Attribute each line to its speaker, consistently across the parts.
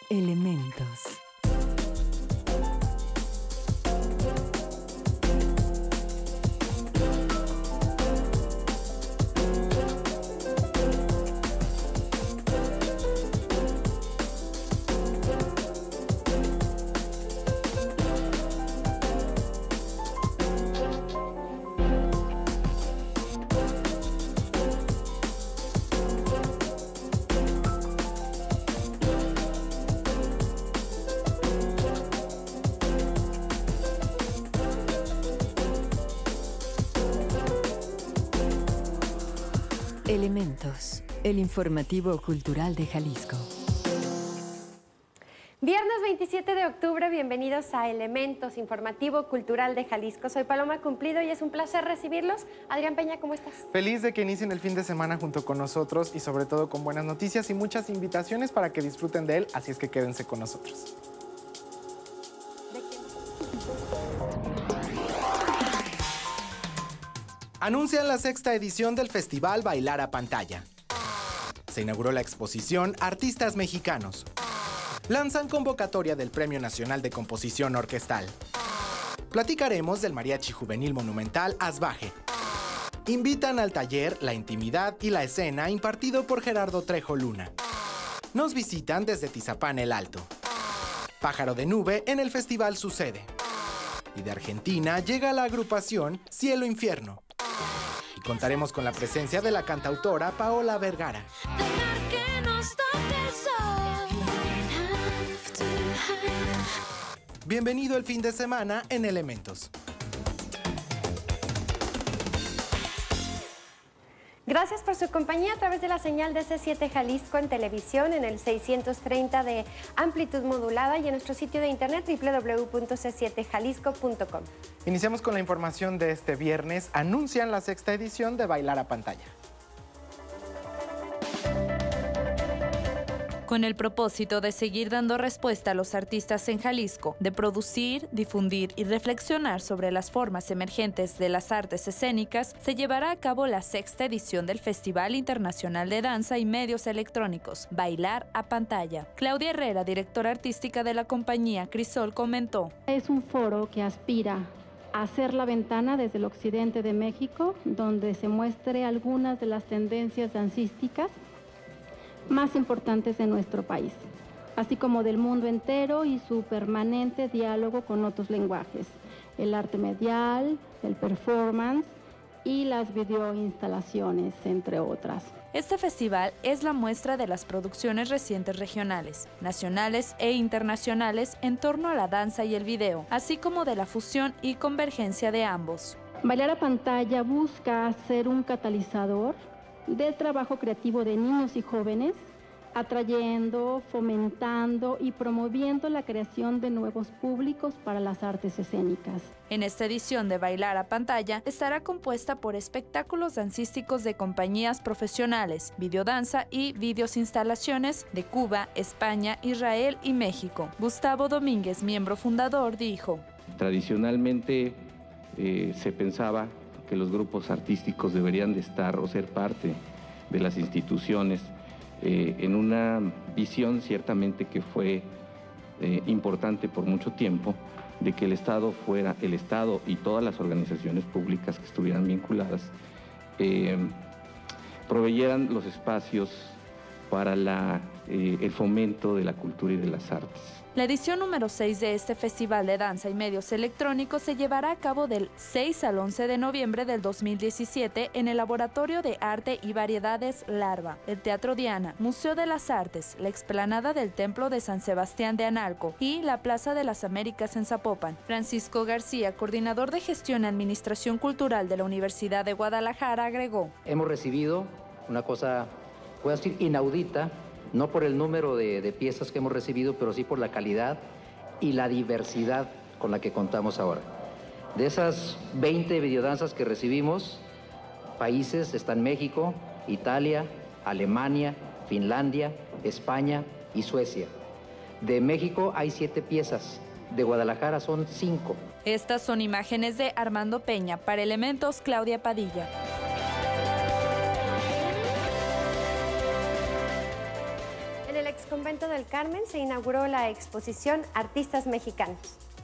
Speaker 1: Elementos. Elementos, el informativo cultural de Jalisco.
Speaker 2: Viernes 27 de octubre, bienvenidos a Elementos, informativo cultural de Jalisco. Soy Paloma Cumplido y es un placer recibirlos. Adrián Peña, ¿cómo estás?
Speaker 3: Feliz de que inicien el fin de semana junto con nosotros y sobre todo con buenas noticias y muchas invitaciones para que disfruten de él, así es que quédense con nosotros. Anuncian la 6ª edición del festival Bailar a Pantalla. Se inauguró la exposición Artistas Mexicanos. Lanzan convocatoria del Premio Nacional de Composición Orquestal. Platicaremos del Mariachi Juvenil Monumental Asbaje. Invitan al taller La Intimidad y la Escena impartido por Gerardo Trejo Luna. Nos visitan desde Tizapán el Alto. Pájaro de Nube en el festival Sucede. Y de Argentina llega la agrupación Cielo Infierno. Y contaremos con la presencia de la cantautora Paola Vergara. Bienvenido el fin de semana en Elementos.
Speaker 2: Gracias por su compañía a través de la señal de C7 Jalisco en televisión, en el 630 de amplitud modulada y en nuestro sitio de internet www.c7jalisco.com.
Speaker 3: Iniciamos con la información de este viernes. Anuncian la 6ª edición de Bailar a Pantalla.
Speaker 4: Con el propósito de seguir dando respuesta a los artistas en Jalisco, de producir, difundir y reflexionar sobre las formas emergentes de las artes escénicas, se llevará a cabo la 6ª edición del Festival Internacional de Danza y Medios Electrónicos, Bailar a Pantalla. Claudia Herrera, directora artística de la compañía Crisol, comentó:
Speaker 5: Es un foro que aspira a ser la ventana desde el occidente de México, donde se muestre algunas de las tendencias dancísticas más importantes de nuestro país, así como del mundo entero y su permanente diálogo con otros lenguajes, el arte medial, el performance y las videoinstalaciones, entre otras.
Speaker 4: Este festival es la muestra de las producciones recientes regionales, nacionales e internacionales en torno a la danza y el video, así como de la fusión y convergencia de ambos.
Speaker 5: Bailar a Pantalla busca ser un catalizador del trabajo creativo de niños y jóvenes, atrayendo, fomentando y promoviendo la creación de nuevos públicos para las artes escénicas.
Speaker 4: En esta edición de Bailar a Pantalla estará compuesta por espectáculos dancísticos de compañías profesionales, videodanza y videoinstalaciones de Cuba, España, Israel y México. Gustavo Domínguez, miembro fundador, dijo:
Speaker 6: Tradicionalmente se pensaba que los grupos artísticos deberían de estar o ser parte de las instituciones en una visión ciertamente que fue importante por mucho tiempo, de que el Estado y todas las organizaciones públicas que estuvieran vinculadas proveyeran los espacios para el fomento de la cultura y de las artes.
Speaker 4: La edición número 6 de este Festival de Danza y Medios Electrónicos se llevará a cabo del 6 al 11 de noviembre del 2017 en el Laboratorio de Arte y Variedades Larva, el Teatro Diana, Museo de las Artes, la explanada del Templo de San Sebastián de Analco y la Plaza de las Américas en Zapopan. Francisco García, coordinador de Gestión y Administración Cultural de la Universidad de Guadalajara, agregó:
Speaker 7: Hemos recibido una cosa, puedo decir, inaudita, no por el número de piezas que hemos recibido, pero sí por la calidad y la diversidad con la que contamos ahora. De esas 20 videodanzas que recibimos, países están México, Italia, Alemania, Finlandia, España y Suecia. De México hay 7 piezas, de Guadalajara son 5.
Speaker 4: Estas son imágenes de Armando Peña. Para Elementos, Claudia Padilla.
Speaker 2: Convento del Carmen se inauguró la exposición Artistas Mexicanos.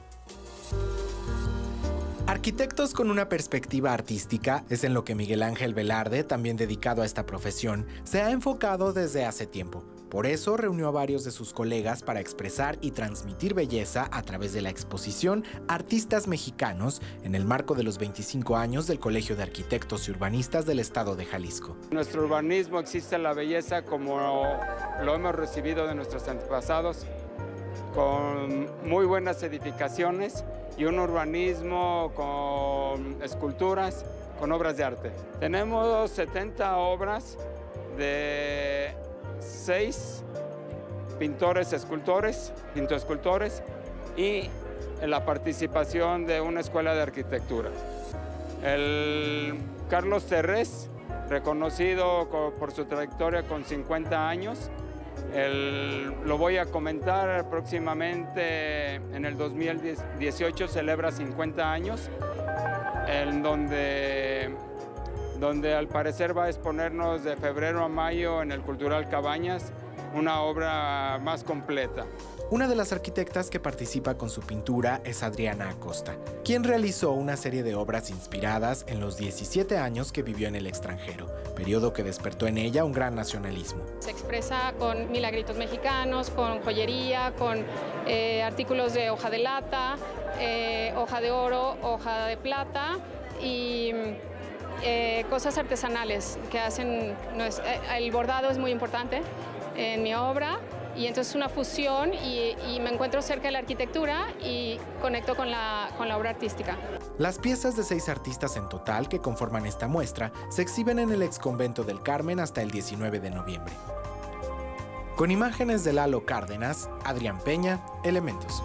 Speaker 3: Arquitectos con una perspectiva artística es en lo que Miguel Ángel Velarde, también dedicado a esta profesión, se ha enfocado desde hace tiempo. Por eso reunió a varios de sus colegas para expresar y transmitir belleza a través de la exposición Artistas Mexicanos en el marco de los 25 años del Colegio de Arquitectos y Urbanistas del Estado de Jalisco.
Speaker 8: En nuestro urbanismo existe la belleza como lo hemos recibido de nuestros antepasados, con muy buenas edificaciones y un urbanismo con esculturas, con obras de arte. Tenemos 70 obras de 6 pintores, pintoescultores y la participación de una escuela de arquitectura. El Carlos Terrés, reconocido por su trayectoria con 50 años, lo voy a comentar próximamente, en el 2018 celebra 50 años, en donde al parecer va a exponernos de febrero a mayo en el Cultural Cabañas una obra más completa.
Speaker 3: Una de las arquitectas que participa con su pintura es Adriana Acosta, quien realizó una serie de obras inspiradas en los 17 años que vivió en el extranjero, periodo que despertó en ella un gran nacionalismo.
Speaker 9: Se expresa con milagritos mexicanos, con joyería, con artículos de hoja de lata, hoja de oro, hoja de plata y cosas artesanales que hacen. El bordado es muy importante en mi obra. Y entonces es una fusión y me encuentro cerca de la arquitectura y conecto con la obra artística.
Speaker 3: Las piezas de 6 artistas en total que conforman esta muestra se exhiben en el Exconvento del Carmen hasta el 19 de noviembre. Con imágenes de Lalo Cárdenas, Adrián Peña, Elementos.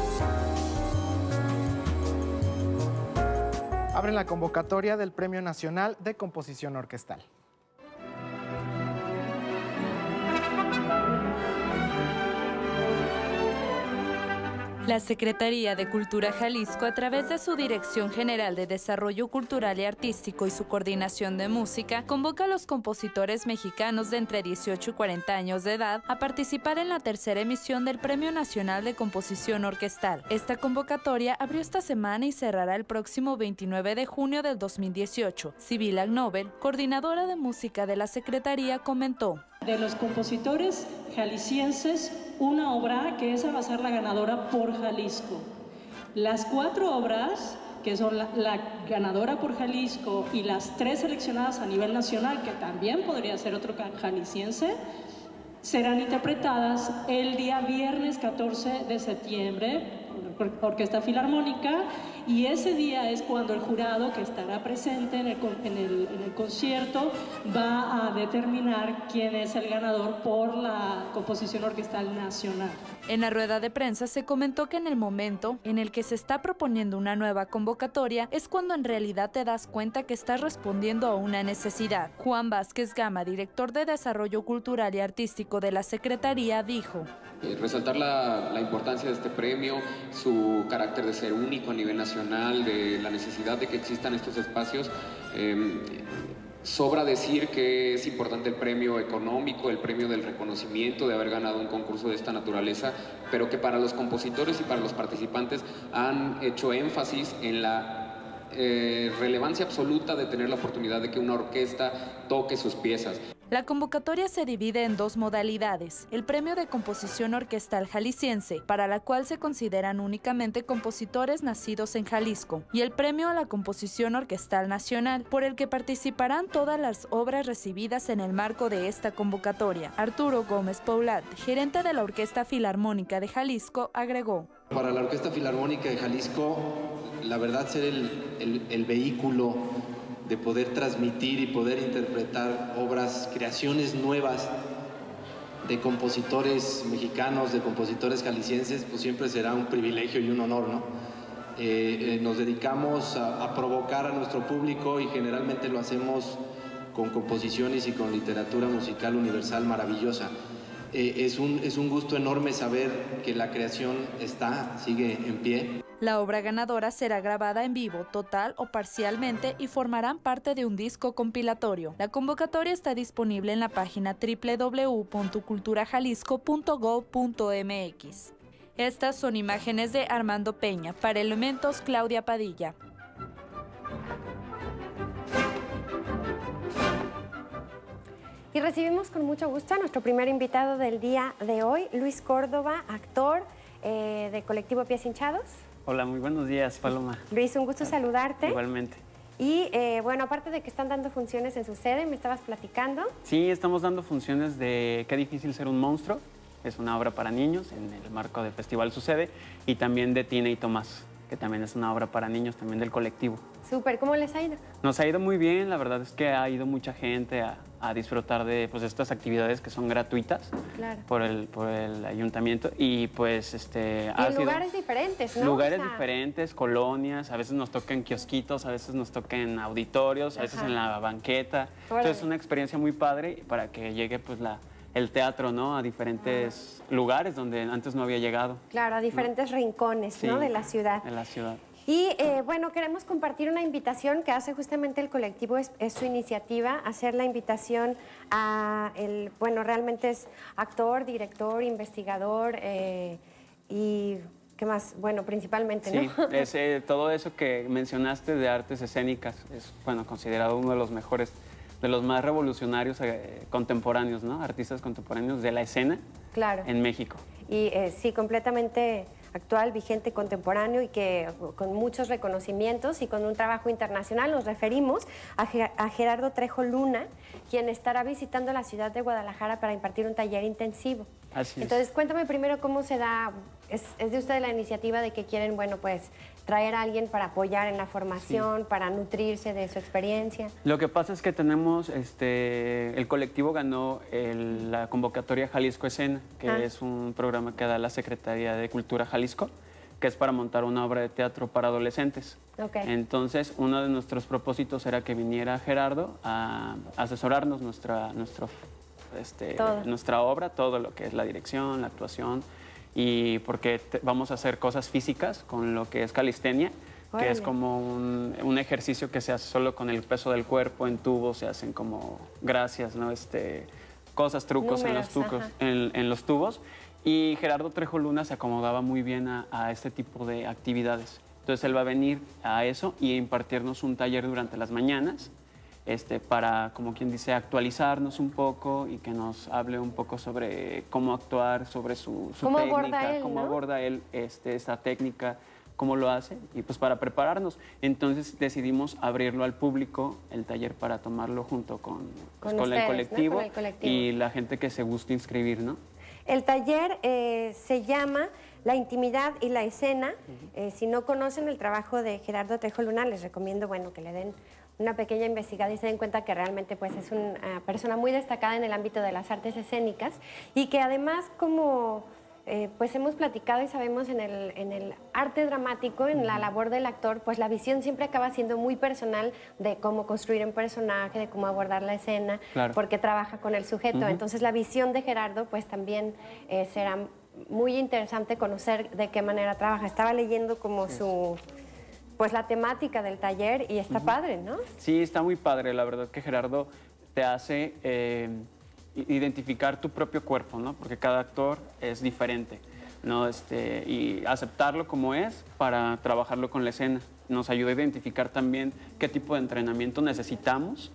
Speaker 3: Abren la convocatoria del Premio Nacional de Composición Orquestal.
Speaker 4: La Secretaría de Cultura Jalisco, a través de su Dirección General de Desarrollo Cultural y Artístico y su Coordinación de Música, convoca a los compositores mexicanos de entre 18 y 40 años de edad a participar en la tercera emisión del Premio Nacional de Composición Orquestal. Esta convocatoria abrió esta semana y cerrará el próximo 29 de junio del 2018. Sibila Knobel, coordinadora de música de la Secretaría, comentó:
Speaker 10: de los compositores jaliscienses, una obra que esa va a ser la ganadora por Jalisco. Las 4 obras, que son la ganadora por Jalisco y las 3 seleccionadas a nivel nacional, que también podría ser otro jalisciense, serán interpretadas el día viernes 14 de septiembre por Orquesta Filarmónica, y ese día es cuando el jurado que estará presente en el concierto va a determinar quién es el ganador por la composición orquestal nacional.
Speaker 4: En la rueda de prensa se comentó que en el momento en el que se está proponiendo una nueva convocatoria es cuando en realidad te das cuenta que estás respondiendo a una necesidad. Juan Vázquez Gama, director de Desarrollo Cultural y Artístico de la Secretaría, dijo:
Speaker 11: resaltar la importancia de este premio, su carácter de ser único a nivel nacional, de la necesidad de que existan estos espacios. Sobra decir que es importante el premio económico, el premio del reconocimiento de haber ganado un concurso de esta naturaleza, pero que para los compositores y para los participantes han hecho énfasis en la relevancia absoluta de tener la oportunidad de que una orquesta toque sus piezas.
Speaker 4: La convocatoria se divide en 2 modalidades: el Premio de Composición Orquestal Jalisciense, para la cual se consideran únicamente compositores nacidos en Jalisco, y el Premio a la Composición Orquestal Nacional, por el que participarán todas las obras recibidas en el marco de esta convocatoria. Arturo Gómez Paulat, gerente de la Orquesta Filarmónica de Jalisco, agregó:
Speaker 12: para la Orquesta Filarmónica de Jalisco, la verdad, ser el vehículo de poder transmitir y poder interpretar obras, creaciones nuevas de compositores mexicanos, de compositores jaliscienses, pues siempre será un privilegio y un honor, ¿no? Nos dedicamos a provocar a nuestro público y generalmente lo hacemos con composiciones y con literatura musical universal maravillosa. Es un gusto enorme saber que la creación sigue en pie.
Speaker 4: La obra ganadora será grabada en vivo, total o parcialmente, y formarán parte de un disco compilatorio. La convocatoria está disponible en la página www.culturajalisco.gov.mx. Estas son imágenes de Armando Peña. Para Elementos, Claudia Padilla.
Speaker 2: Y recibimos con mucho gusto a nuestro primer invitado del día de hoy, Luis Córdoba, actor de Colectivo Pies Hinchados.
Speaker 13: Hola, muy buenos días, Paloma.
Speaker 2: Luis, un gusto saludarte.
Speaker 13: Igualmente.
Speaker 2: Y bueno, aparte de que están dando funciones en su sede, me estabas platicando.
Speaker 13: Sí, estamos dando funciones de Qué difícil ser un monstruo. Es una obra para niños en el marco del Festival Sucede. Y también de Tina y Tomás, que también es una obra para niños, también del colectivo.
Speaker 2: Súper, ¿cómo les ha ido?
Speaker 13: Nos ha ido muy bien, la verdad es que ha ido mucha gente a disfrutar de pues, estas actividades que son gratuitas por el ayuntamiento y pues
Speaker 2: y lugares diferentes, ¿no?
Speaker 13: Lugares diferentes, colonias, a veces nos toca en kiosquitos, a veces nos toca en auditorios, a veces en la banqueta. Entonces es una experiencia muy padre para que llegue pues el teatro, ¿no? A diferentes lugares donde antes no había llegado.
Speaker 2: Claro, a diferentes rincones, ¿no? De la ciudad.
Speaker 13: De la ciudad.
Speaker 2: Y bueno, queremos compartir una invitación que hace justamente el colectivo, es su iniciativa, hacer la invitación a bueno, realmente es actor, director, investigador y ¿qué más? Bueno, principalmente, ¿no?
Speaker 13: Sí, todo eso que mencionaste de artes escénicas es, bueno, considerado uno de los mejores, de los más revolucionarios contemporáneos, ¿no? Artistas contemporáneos de la escena en México.
Speaker 2: Y sí, completamente actual, vigente, contemporáneo y que con muchos reconocimientos y con un trabajo internacional. Nos referimos a Gerardo Trejo Luna, quien estará visitando la ciudad de Guadalajara para impartir un taller intensivo.
Speaker 13: Así es.
Speaker 2: Entonces, cuéntame primero cómo se da, es de ustedes la iniciativa de que quieren, bueno, pues traer a alguien para apoyar en la formación, para nutrirse de su experiencia.
Speaker 13: Lo que pasa es que tenemos, el colectivo ganó la convocatoria Jalisco Escena, que es un programa que da la Secretaría de Cultura Jalisco, que es para montar una obra de teatro para adolescentes. Entonces, uno de nuestros propósitos era que viniera Gerardo a asesorarnos nuestra obra, todo lo que es la dirección, la actuación, y porque vamos a hacer cosas físicas con lo que es calistenia, que es como un ejercicio que se hace solo con el peso del cuerpo, en tubos, se hacen como gracias, ¿no? Cosas, trucos en los tubos. Y Gerardo Trejo Luna se acomodaba muy bien a este tipo de actividades. Entonces él va a venir a eso y impartirnos un taller durante las mañanas, para, como quien dice, actualizarnos un poco y que nos hable un poco sobre cómo actuar, sobre su técnica, cómo aborda él esta técnica, cómo lo hace, y pues para prepararnos. Entonces decidimos abrirlo al público, el taller, para tomarlo junto con el colectivo, ¿no? Con el colectivo y la gente que se guste inscribir, ¿no?
Speaker 2: El taller se llama La intimidad y la escena. Si no conocen el trabajo de Gerardo Trejo Luna, les recomiendo, bueno, que le den una pequeña investigada y se den cuenta que realmente pues, es una persona muy destacada en el ámbito de las artes escénicas y que además, como pues hemos platicado y sabemos en el arte dramático, en la labor del actor, pues la visión siempre acaba siendo muy personal de cómo construir un personaje, de cómo abordar la escena, porque trabaja con el sujeto. Entonces la visión de Gerardo pues también será muy interesante conocer de qué manera trabaja. Estaba leyendo como pues la temática del taller y está padre, ¿no?
Speaker 13: Sí, está muy padre. La verdad que Gerardo te hace identificar tu propio cuerpo, ¿no? Porque cada actor es diferente, ¿no? Y aceptarlo como es para trabajarlo con la escena. Nos ayuda a identificar también qué tipo de entrenamiento necesitamos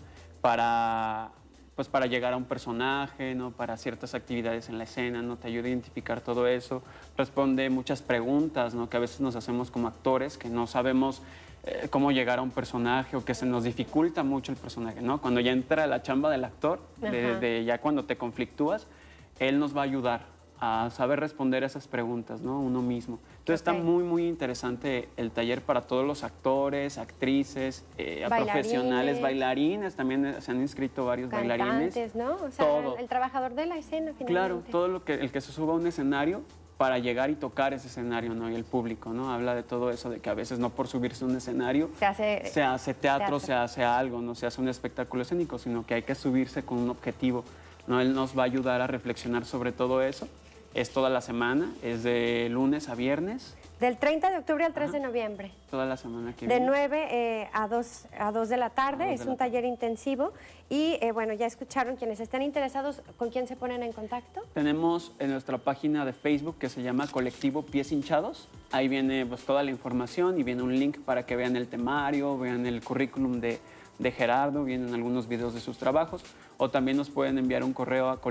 Speaker 13: para llegar a un personaje, ¿no? Para ciertas actividades en la escena, ¿no? Te ayuda a identificar todo eso. Responde muchas preguntas, ¿no? Que a veces nos hacemos como actores, que no sabemos cómo llegar a un personaje o que se nos dificulta mucho el personaje, ¿no? Cuando ya entra la chamba del actor, ya cuando te conflictúas, él nos va a ayudar a saber responder esas preguntas, ¿no? Uno mismo. Entonces está muy, muy interesante el taller para todos los actores, actrices, profesionales, bailarines, también se han inscrito varios bailarines.
Speaker 2: ¿No? O sea, todo. El trabajador de la escena, finalmente.
Speaker 13: Claro, todo el que se suba a un escenario para llegar y tocar ese escenario, ¿no? Y el público, ¿no? Habla de todo eso, de que a veces no por subirse a un escenario se hace teatro, se hace algo, no se hace un espectáculo escénico, sino que hay que subirse con un objetivo. ¿no? Él nos va a ayudar a reflexionar sobre todo eso. Es toda la semana, es de lunes a viernes.
Speaker 2: Del 30 de octubre al 3 de noviembre.
Speaker 13: Toda la semana que
Speaker 2: viene. De
Speaker 13: 9
Speaker 2: a 2 de la tarde, es un taller intensivo. Y bueno, ya escucharon, quienes estén interesados, ¿con quién se ponen en contacto?
Speaker 13: Tenemos en nuestra página de Facebook que se llama Colectivo Pies Hinchados. Ahí viene pues, toda la información y viene un link para que vean el temario, vean el currículum de Gerardo, vienen algunos videos de sus trabajos. O también nos pueden enviar un correo a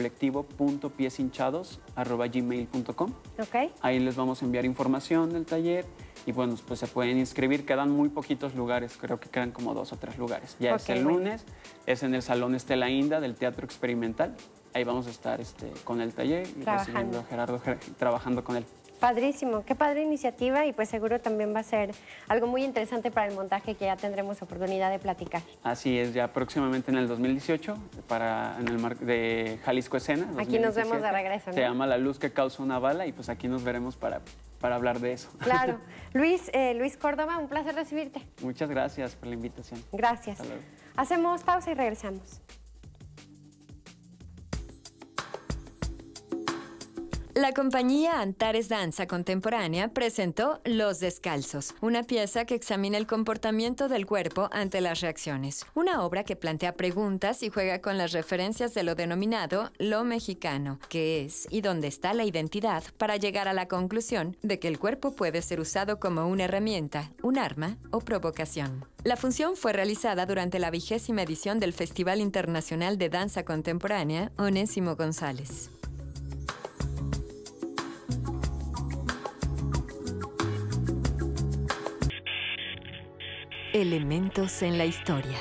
Speaker 13: colectivo.pieshinchados@gmail.com.
Speaker 2: Okay.
Speaker 13: Ahí les vamos a enviar información del taller y bueno, pues se pueden inscribir. Quedan muy poquitos lugares, creo que quedan como 2 o 3 lugares. Ya es el lunes, es en el Salón Estela Inda del Teatro Experimental. Ahí vamos a estar con el taller y recibiendo a Gerardo, trabajando con él.
Speaker 2: Padrísimo, qué padre iniciativa y pues seguro también va a ser algo muy interesante para el montaje que ya tendremos oportunidad de platicar.
Speaker 13: Así es, ya próximamente en el 2018, en el marco de Jalisco Escena. 2017,
Speaker 2: aquí nos vemos de regreso, ¿no?
Speaker 13: Se llama La luz que causa una bala y pues aquí nos veremos para hablar de eso.
Speaker 2: Claro. Luis Córdoba, un placer recibirte.
Speaker 13: Muchas gracias por la invitación.
Speaker 2: Gracias.
Speaker 13: Hasta luego.
Speaker 2: Hacemos pausa y regresamos.
Speaker 1: La compañía Antares Danza Contemporánea presentó Los Descalzos, una pieza que examina el comportamiento del cuerpo ante las reacciones. Una obra que plantea preguntas y juega con las referencias de lo denominado lo mexicano, qué es y dónde está la identidad, para llegar a la conclusión de que el cuerpo puede ser usado como una herramienta, un arma o provocación. La función fue realizada durante la 20ª edición del Festival Internacional de Danza Contemporánea Onésimo González. Elementos en la historia.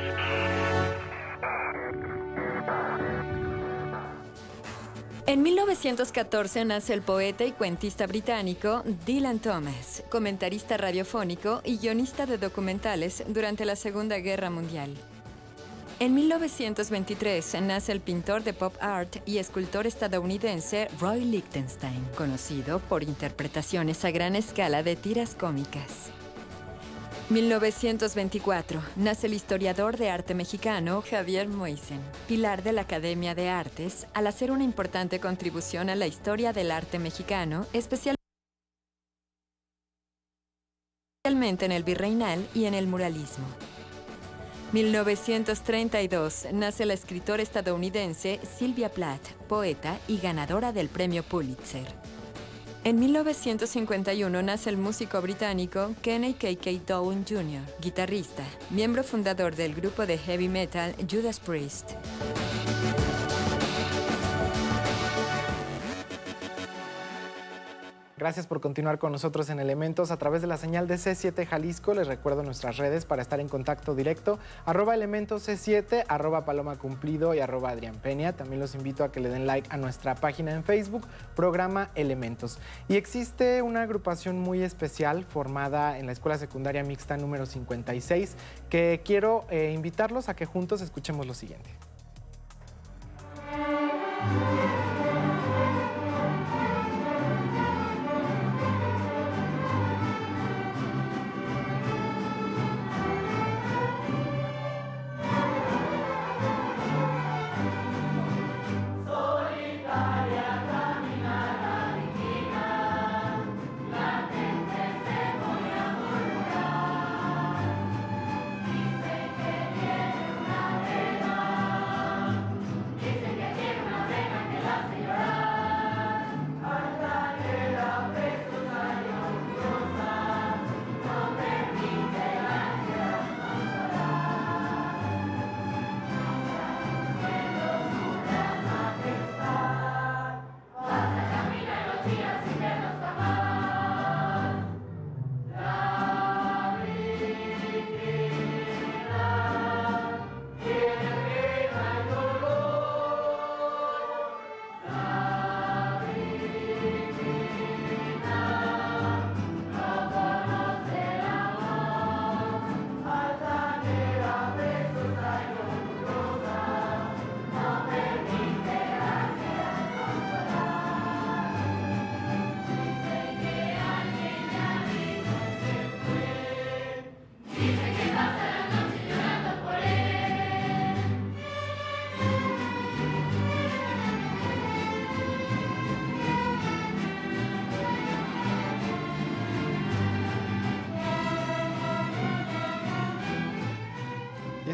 Speaker 1: En 1914 nace el poeta y cuentista británico Dylan Thomas, comentarista radiofónico y guionista de documentales durante la Segunda Guerra Mundial. En 1923 nace el pintor de pop art y escultor estadounidense Roy Lichtenstein, conocido por interpretaciones a gran escala de tiras cómicas. 1924 nace el historiador de arte mexicano Javier Moisen, pilar de la Academia de Artes, al hacer una importante contribución a la historia del arte mexicano, especialmente en el virreinal y en el muralismo. 1932 nace la escritora estadounidense Sylvia Plath, poeta y ganadora del premio Pulitzer. En 1951 nace el músico británico Kenny K.K. Dolan Jr., guitarrista, miembro fundador del grupo de heavy metal Judas Priest.
Speaker 3: Gracias por continuar con nosotros en Elementos a través de la señal de C7 Jalisco. Les recuerdo nuestras redes para estar en contacto directo, @elementosc7, @palomacumplido y @adrianpeña. También los invito a que le den like a nuestra página en Facebook, Programa Elementos. Y existe una agrupación muy especial formada en la Escuela Secundaria Mixta número 56 que quiero invitarlos a que juntos escuchemos lo siguiente.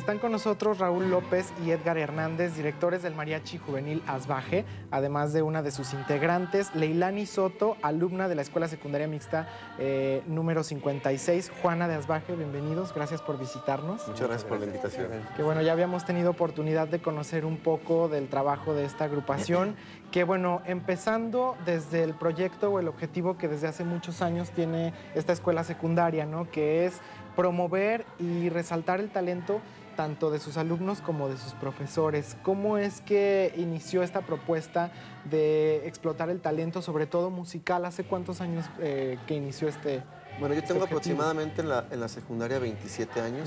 Speaker 3: Están con nosotros Raúl López y Edgar Hernández, directores del Mariachi Juvenil Asbaje, además de una de sus integrantes, Leilani Soto, alumna de la Escuela Secundaria Mixta número 56, Juana de Asbaje. Bienvenidos, gracias por visitarnos.
Speaker 14: Muchas gracias por la invitación.
Speaker 3: Que bueno, ya habíamos tenido oportunidad de conocer un poco del trabajo de esta agrupación, que bueno, empezando desde el proyecto o el objetivo que desde hace muchos años tiene esta escuela secundaria, ¿no? Que es promover y resaltar el talento tanto de sus alumnos como de sus profesores. ¿Cómo es que inició esta propuesta de explotar el talento, sobre todo musical? ¿Hace cuántos años que inició este?
Speaker 14: Bueno, yo tengo aproximadamente en la secundaria 27 años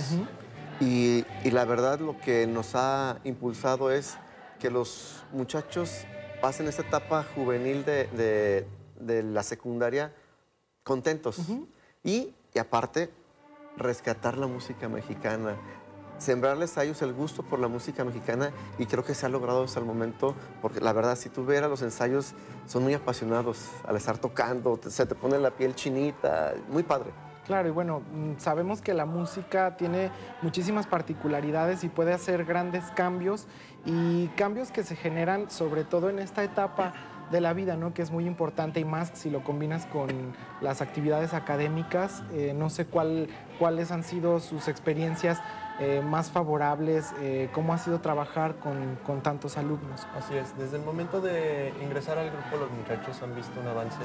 Speaker 14: y la verdad lo que nos ha impulsado es que los muchachos pasen esta etapa juvenil de la secundaria contentos y aparte rescatar la música mexicana, sembrarles a ellos el gusto por la música mexicana, y creo que se ha logrado hasta el momento, porque la verdad, si tú vieras los ensayos, son muy apasionados al estar tocando, se te pone la piel chinita, muy padre.
Speaker 3: Claro, y bueno, sabemos que la música tiene muchísimas particularidades y puede hacer grandes cambios, y cambios que se generan sobre todo en esta etapa de la vida, ¿no? Que es muy importante, y más si lo combinas con las actividades académicas. No sé cuáles han sido sus experiencias más favorables, cómo ha sido trabajar con tantos alumnos.
Speaker 15: Así es, desde el momento de ingresar al grupo, los muchachos han visto un avance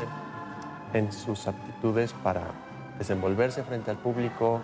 Speaker 15: en sus aptitudes para desenvolverse frente al público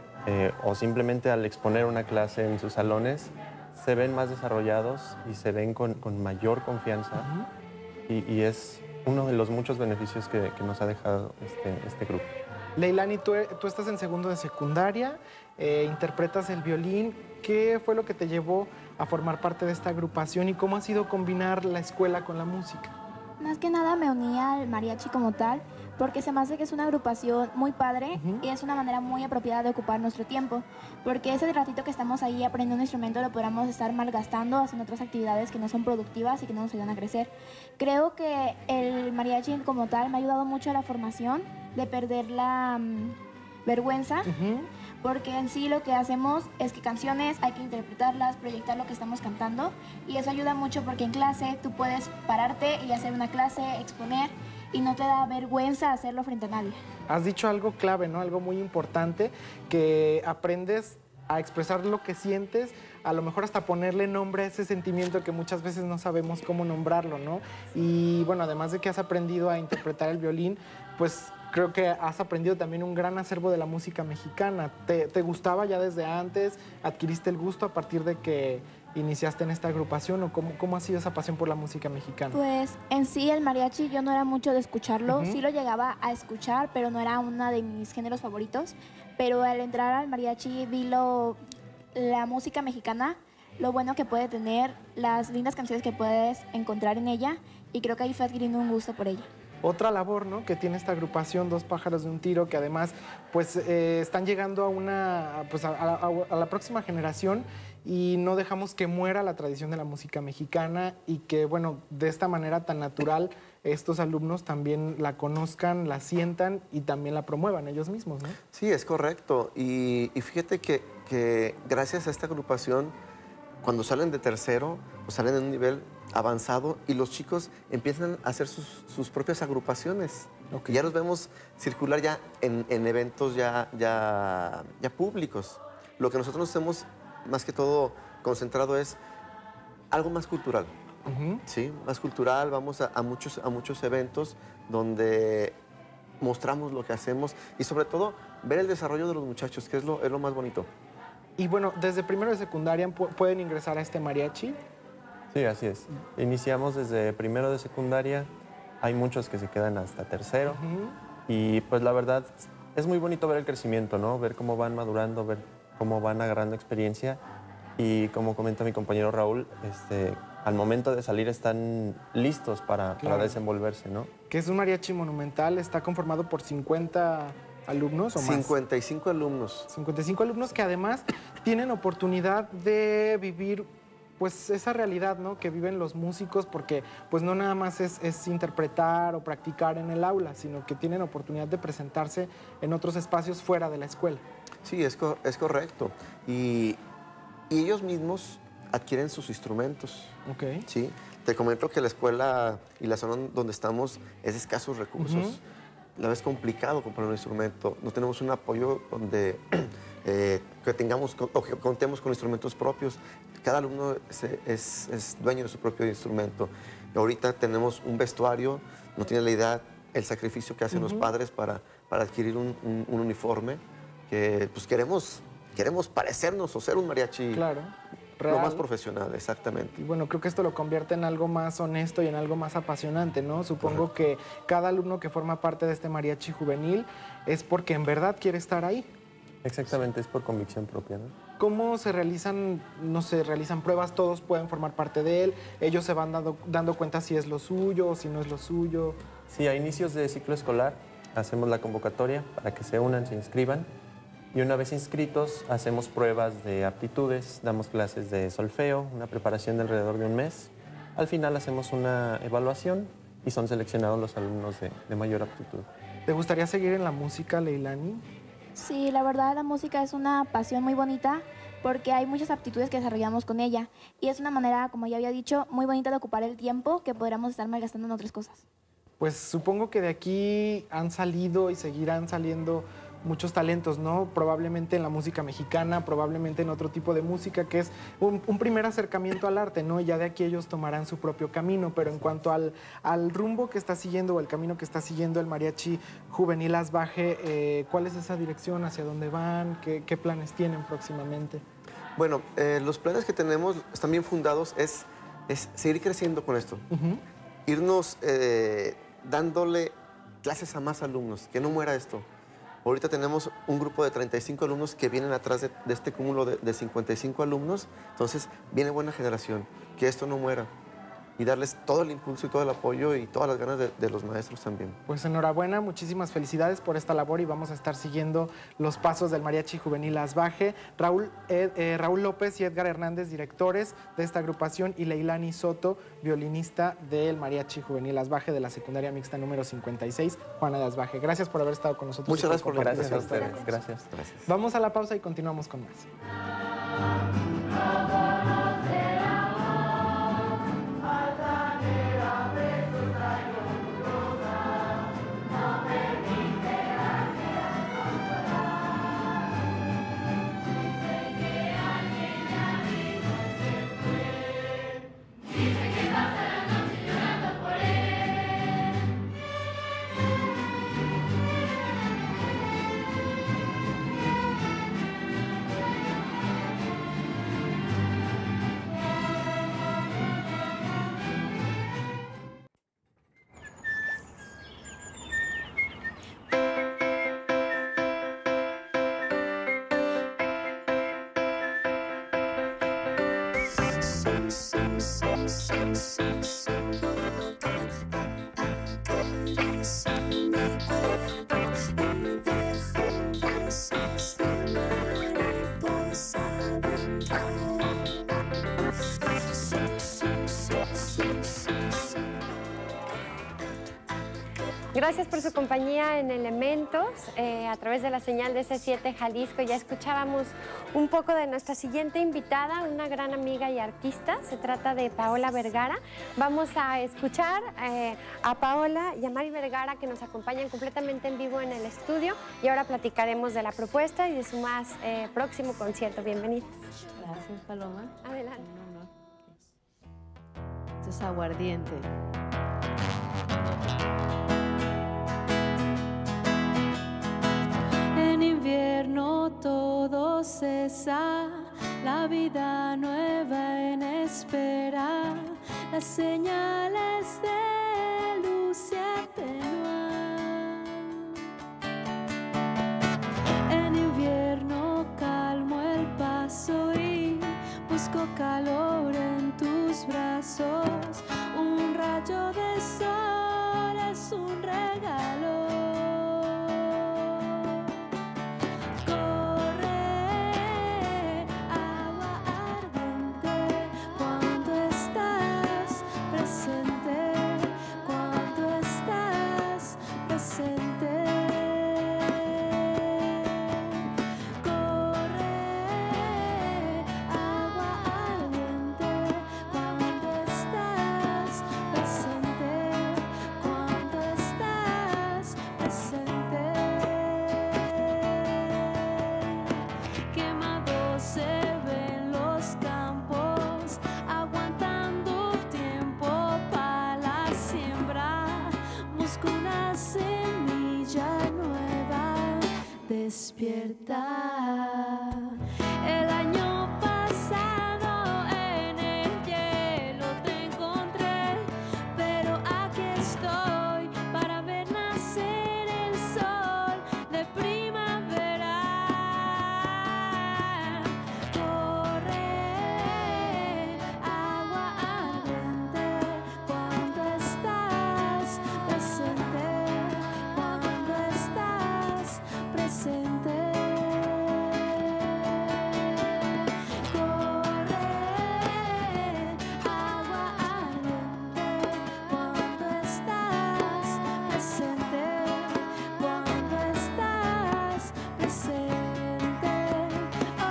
Speaker 15: o simplemente al exponer una clase en sus salones. Se ven más desarrollados y se ven con mayor confianza. Y es uno de los muchos beneficios que nos ha dejado este grupo.
Speaker 3: Leilani, tú estás en segundo de secundaria, interpretas el violín. ¿Qué fue lo que te llevó a formar parte de esta agrupación y cómo ha sido combinar la escuela con la música?
Speaker 16: Más que nada me uní al mariachi como tal, porque se me hace que es una agrupación muy padre y es una manera muy apropiada de ocupar nuestro tiempo, porque ese ratito que estamos ahí aprendiendo un instrumento lo podamos estar malgastando haciendo otras actividades que no son productivas y que no nos ayudan a crecer. Creo que el mariachi como tal me ha ayudado mucho a la formación, de perder la vergüenza, porque en sí lo que hacemos es que canciones hay que interpretarlas, proyectar lo que estamos cantando, y eso ayuda mucho porque en clase tú puedes pararte y hacer una clase, exponer, y no te da vergüenza hacerlo frente a nadie.
Speaker 3: Has dicho algo clave, ¿no? Algo muy importante, que aprendes a expresar lo que sientes, a lo mejor hasta ponerle nombre a ese sentimiento que muchas veces no sabemos cómo nombrarlo, ¿no? Y bueno, además de que has aprendido a interpretar el violín, pues creo que has aprendido también un gran acervo de la música mexicana. ¿Te gustaba ya desde antes? ¿Adquiriste el gusto a partir de que iniciaste en esta agrupación? ¿O cómo ha sido esa pasión por la música mexicana?
Speaker 16: Pues en sí el mariachi yo no era mucho de escucharlo, sí lo llegaba a escuchar, pero no era uno de mis géneros favoritos. Pero al entrar al mariachi vi la música mexicana, lo bueno que puede tener, las lindas canciones que puedes encontrar en ella, y creo que ahí fue adquiriendo un gusto por ella.
Speaker 3: Otra labor, ¿no?, que tiene esta agrupación, Dos pájaros de un tiro, que además pues están llegando a la próxima generación, y no dejamos que muera la tradición de la música mexicana, y que bueno, de esta manera tan natural estos alumnos también la conozcan, la sientan y también la promuevan ellos mismos, ¿no?
Speaker 14: Sí, es correcto. Y fíjate que gracias a esta agrupación, cuando salen de tercero, pues salen en un nivel avanzado, y los chicos empiezan a hacer sus propias agrupaciones. Okay. Ya los vemos circular ya en eventos ya públicos. Lo que nosotros nos hemos más que todo concentrado es algo más cultural. Sí, más cultural. Vamos a muchos eventos donde mostramos lo que hacemos, y sobre todo ver el desarrollo de los muchachos, que es lo más bonito.
Speaker 3: Y bueno, desde primero de secundaria pueden ingresar a este mariachi.
Speaker 15: Sí, así es. Iniciamos desde primero de secundaria, hay muchos que se quedan hasta tercero, y pues la verdad es muy bonito ver el crecimiento, ¿no? Ver cómo van madurando, ver cómo van agarrando experiencia, y como comenta mi compañero Raúl, al momento de salir están listos para desenvolverse, ¿no?
Speaker 3: Que es un mariachi monumental, está conformado por 50 alumnos o más.
Speaker 14: 55 alumnos.
Speaker 3: 55 alumnos que además tienen oportunidad de vivir pues esa realidad, ¿no?, que viven los músicos, porque pues no nada más es interpretar o practicar en el aula, sino que tienen oportunidad de presentarse en otros espacios fuera de la escuela.
Speaker 14: Sí, es correcto. Y y ellos mismos adquieren sus instrumentos.
Speaker 3: Ok.
Speaker 14: ¿Sí? Te comento que la escuela y la zona donde estamos es de escasos recursos. La vez complicado comprar un instrumento. No tenemos un apoyo donde que tengamos o que contemos con instrumentos propios. Cada alumno es dueño de su propio instrumento. Y ahorita tenemos un vestuario, no tiene la idea el sacrificio que hacen los padres para adquirir un uniforme, que pues queremos parecernos o ser un mariachi.
Speaker 3: Claro.
Speaker 14: Real. Lo más profesional, exactamente.
Speaker 3: Y bueno, creo que esto lo convierte en algo más honesto y en algo más apasionante, ¿no? Supongo que cada alumno que forma parte de este mariachi juvenil es porque en verdad quiere estar ahí.
Speaker 15: Exactamente, es por convicción propia, ¿no?
Speaker 3: ¿Cómo se realizan, no se realizan pruebas? ¿Todos pueden formar parte de él? ¿Ellos se van dando cuenta si es lo suyo o si no es lo suyo?
Speaker 15: Sí, a inicios de ciclo escolar hacemos la convocatoria para que se unan, se inscriban. Y una vez inscritos, hacemos pruebas de aptitudes, damos clases de solfeo, una preparación de alrededor de un mes. Al final hacemos una evaluación y son seleccionados los alumnos de mayor aptitud.
Speaker 3: ¿Te gustaría seguir en la música, Leilani?
Speaker 16: Sí, la verdad la música es una pasión muy bonita porque hay muchas aptitudes que desarrollamos con ella. Y es una manera, como ya había dicho, muy bonita de ocupar el tiempo que podríamos estar malgastando en otras cosas.
Speaker 3: Pues supongo que de aquí han salido y seguirán saliendo muchos talentos, ¿no? Probablemente en la música mexicana, probablemente en otro tipo de música, que es un primer acercamiento al arte, ¿no? Y ya de aquí ellos tomarán su propio camino, pero en cuanto al rumbo que está siguiendo o el camino que está siguiendo el Mariachi Juvenil Asbaje, ¿cuál es esa dirección? ¿Hacia dónde van? ¿Qué planes tienen próximamente?
Speaker 14: Bueno, los planes que tenemos están bien fundados, es seguir creciendo con esto. Irnos dándole clases a más alumnos, que no muera esto. Ahorita tenemos un grupo de 35 alumnos que vienen atrás de este cúmulo de 55 alumnos. Entonces, viene buena generación. Que esto no muera. Y darles todo el impulso y todo el apoyo y todas las ganas de los maestros también.
Speaker 3: Pues enhorabuena, muchísimas felicidades por esta labor y vamos a estar siguiendo los pasos del Mariachi Juvenil Asbaje. Raúl López y Edgar Hernández, directores de esta agrupación, y Leilani Soto, violinista del Mariachi Juvenil Asbaje de la secundaria mixta número 56, Juana de Asbaje. Gracias por haber estado con nosotros.
Speaker 14: Muchas gracias por la
Speaker 15: invitación.
Speaker 14: invitación.
Speaker 15: Gracias a ustedes. Gracias.
Speaker 3: Vamos a la pausa y continuamos con más.
Speaker 2: Gracias por su compañía en Elementos, a través de la señal de C7 Jalisco. Ya escuchábamos un poco de nuestra siguiente invitada, una gran amiga y artista. Se trata de Paola Vergara. Vamos a escuchar a Paola y a Mari Vergara, que nos acompañan completamente en vivo en el estudio. Y ahora platicaremos de la propuesta y de su más próximo concierto. Bienvenidas.
Speaker 17: Gracias, Paloma.
Speaker 2: Adelante.
Speaker 17: Esto es Aguardiente. En invierno todo cesa, la vida nueva en espera, las señales de luz se atenúan. En invierno calmo el paso y busco calor en tus brazos, un rayo de sol es un regalo. Presente semilla nueva despierta. El año pasado en el hielo te encontré, pero aquí estoy para ver nacer el sol de primavera. Corre, agua ardiente, cuando estás presente, cuando estás presente. Corre, agua ardiente, cuando estás presente, cuando estás presente. Oh,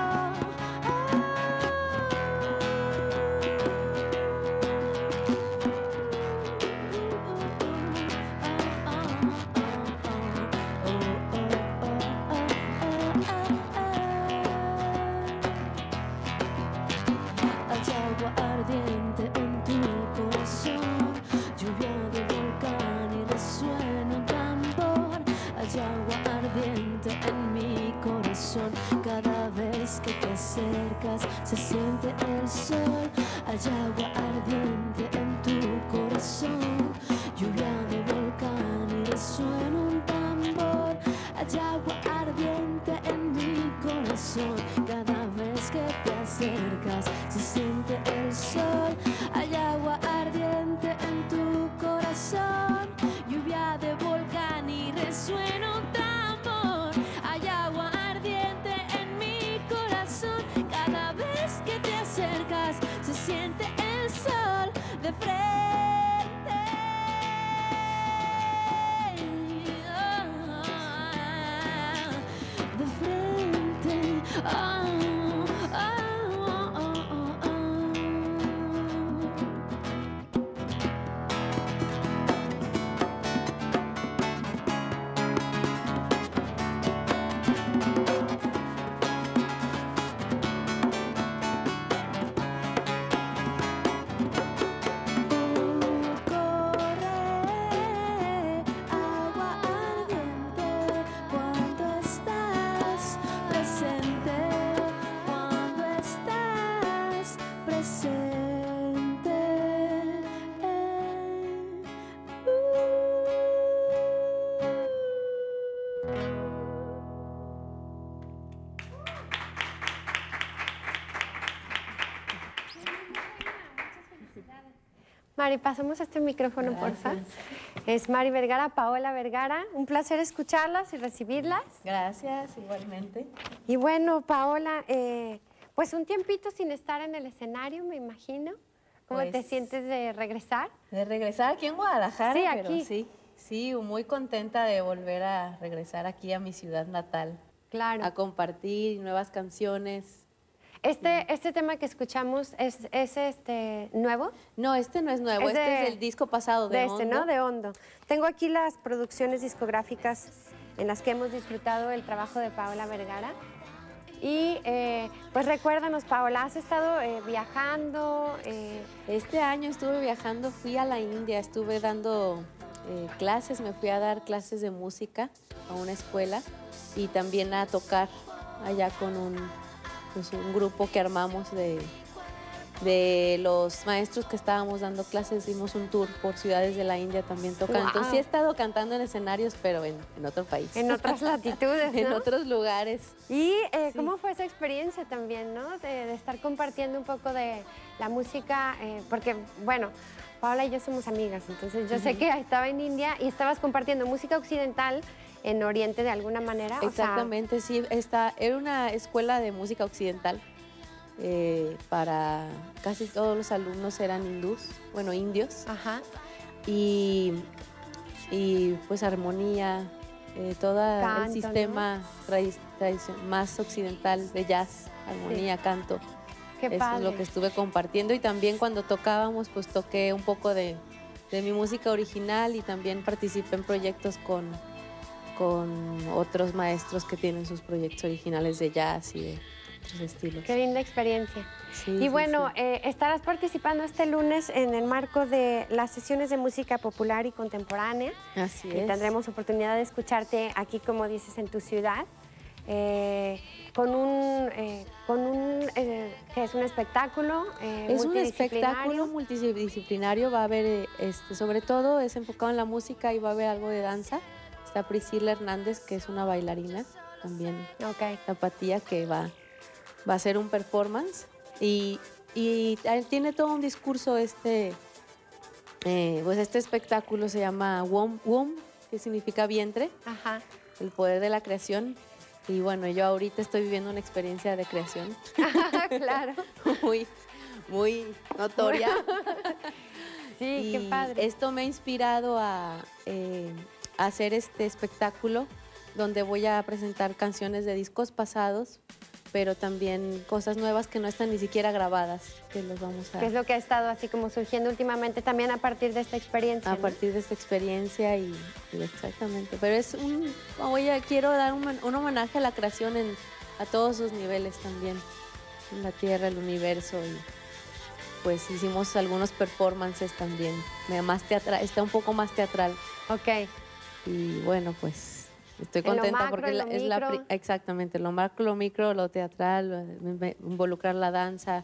Speaker 17: Hay agua ardiente en tu corazón, lluvia de volcán y resuena un tambor. Hay agua ardiente en mi corazón, cada vez que te acercas se siente el sol. Hay agua ardiente en tu corazón, lluvia de volcán y resuena un tambor. Hay agua ardiente en mi corazón, cada vez que te acercas se siente el sol. Hay agua ardiente en tu corazón, lluvia de volcán y resuena un tambor. Hay agua ardiente en mi corazón, cada vez que te acercas se siente el sol de frente. De frente. Agua ardiente, cuando estás presente, cuando estás presente.
Speaker 2: Mari, pasamos este micrófono, porfa. Es Mari Vergara, Paola Vergara. Un placer escucharlas y recibirlas.
Speaker 18: Gracias, igualmente.
Speaker 2: Y bueno, Paola, pues un tiempito sin estar en el escenario, me imagino. ¿Cómo
Speaker 18: Pues,
Speaker 2: te sientes de regresar?
Speaker 18: De regresar aquí en Guadalajara,
Speaker 2: Sí,
Speaker 18: pero
Speaker 2: aquí.
Speaker 18: sí, muy contenta de volver a regresar aquí a mi ciudad natal.
Speaker 2: Claro.
Speaker 18: A compartir nuevas canciones.
Speaker 2: Este tema que escuchamos es nuevo.
Speaker 18: No, este no es nuevo, este es el disco pasado de
Speaker 2: este,
Speaker 18: Hondo.
Speaker 2: ¿no? De Hondo. Tengo aquí las producciones discográficas en las que hemos disfrutado el trabajo de Paola Vergara. Y pues recuérdanos, Paola, has estado viajando.
Speaker 18: Este año estuve viajando, fui a la India, estuve dando clases, me fui a dar clases de música a una escuela y también a tocar allá con un grupo que armamos de los maestros que estábamos dando clases. Dimos un tour por ciudades de la India también tocando.
Speaker 2: Wow.
Speaker 18: Entonces, sí he estado cantando en escenarios, pero en otro país.
Speaker 2: En otras latitudes, ¿no?
Speaker 18: En otros lugares.
Speaker 2: Y ¿cómo fue esa experiencia también, ¿no? De estar compartiendo un poco de la música, porque, bueno, Paola y yo somos amigas, entonces yo sé que estaba en India y estabas compartiendo música occidental en Oriente de alguna manera.
Speaker 18: Exactamente, sí. Era una escuela de música occidental. Para casi todos los alumnos eran indios.
Speaker 2: Ajá.
Speaker 18: Y pues armonía, todo el sistema más occidental de jazz, armonía, canto.
Speaker 2: Qué
Speaker 18: Eso
Speaker 2: padre.
Speaker 18: es lo que estuve compartiendo. Y también cuando tocábamos, pues toqué un poco de mi música original y también participé en proyectos con otros maestros que tienen sus proyectos originales de jazz y otros estilos.
Speaker 2: Qué linda experiencia.
Speaker 18: Sí,
Speaker 2: y
Speaker 18: sí,
Speaker 2: bueno,
Speaker 18: sí.
Speaker 2: estarás participando este lunes en el marco de las sesiones de música popular y contemporánea.
Speaker 18: Así
Speaker 2: Y
Speaker 18: es.
Speaker 2: tendremos oportunidad de escucharte aquí, como dices, en tu ciudad, que es un espectáculo
Speaker 18: Es un
Speaker 2: multidisciplinario.
Speaker 18: espectáculo multidisciplinario, va a haber, sobre todo es enfocado en la música y va a haber algo de danza. Está Priscila Hernández, que es una bailarina, también tapatía, que va a hacer un performance. Y tiene todo un discurso pues este espectáculo se llama Womb, que significa vientre, el poder de la creación. Y bueno, yo ahorita estoy viviendo una experiencia de creación.
Speaker 2: Claro.
Speaker 18: muy notoria.
Speaker 2: Sí,
Speaker 18: y
Speaker 2: qué padre.
Speaker 18: Esto me ha inspirado a hacer este espectáculo donde voy a presentar canciones de discos pasados, pero también cosas nuevas que no están ni siquiera grabadas, que los vamos a...
Speaker 2: Que es lo que ha estado así como surgiendo últimamente también a partir de esta experiencia.
Speaker 18: A partir de esta experiencia y exactamente. Pero quiero dar un homenaje a la creación a todos sus niveles también. En la tierra, el universo, y pues hicimos algunos performances también. Está un poco más teatral.
Speaker 2: Ok.
Speaker 18: Y bueno, pues estoy
Speaker 2: En lo
Speaker 18: contenta
Speaker 2: macro,
Speaker 18: porque
Speaker 2: en lo micro.
Speaker 18: exactamente, lo macro, lo micro, lo teatral, involucrar la danza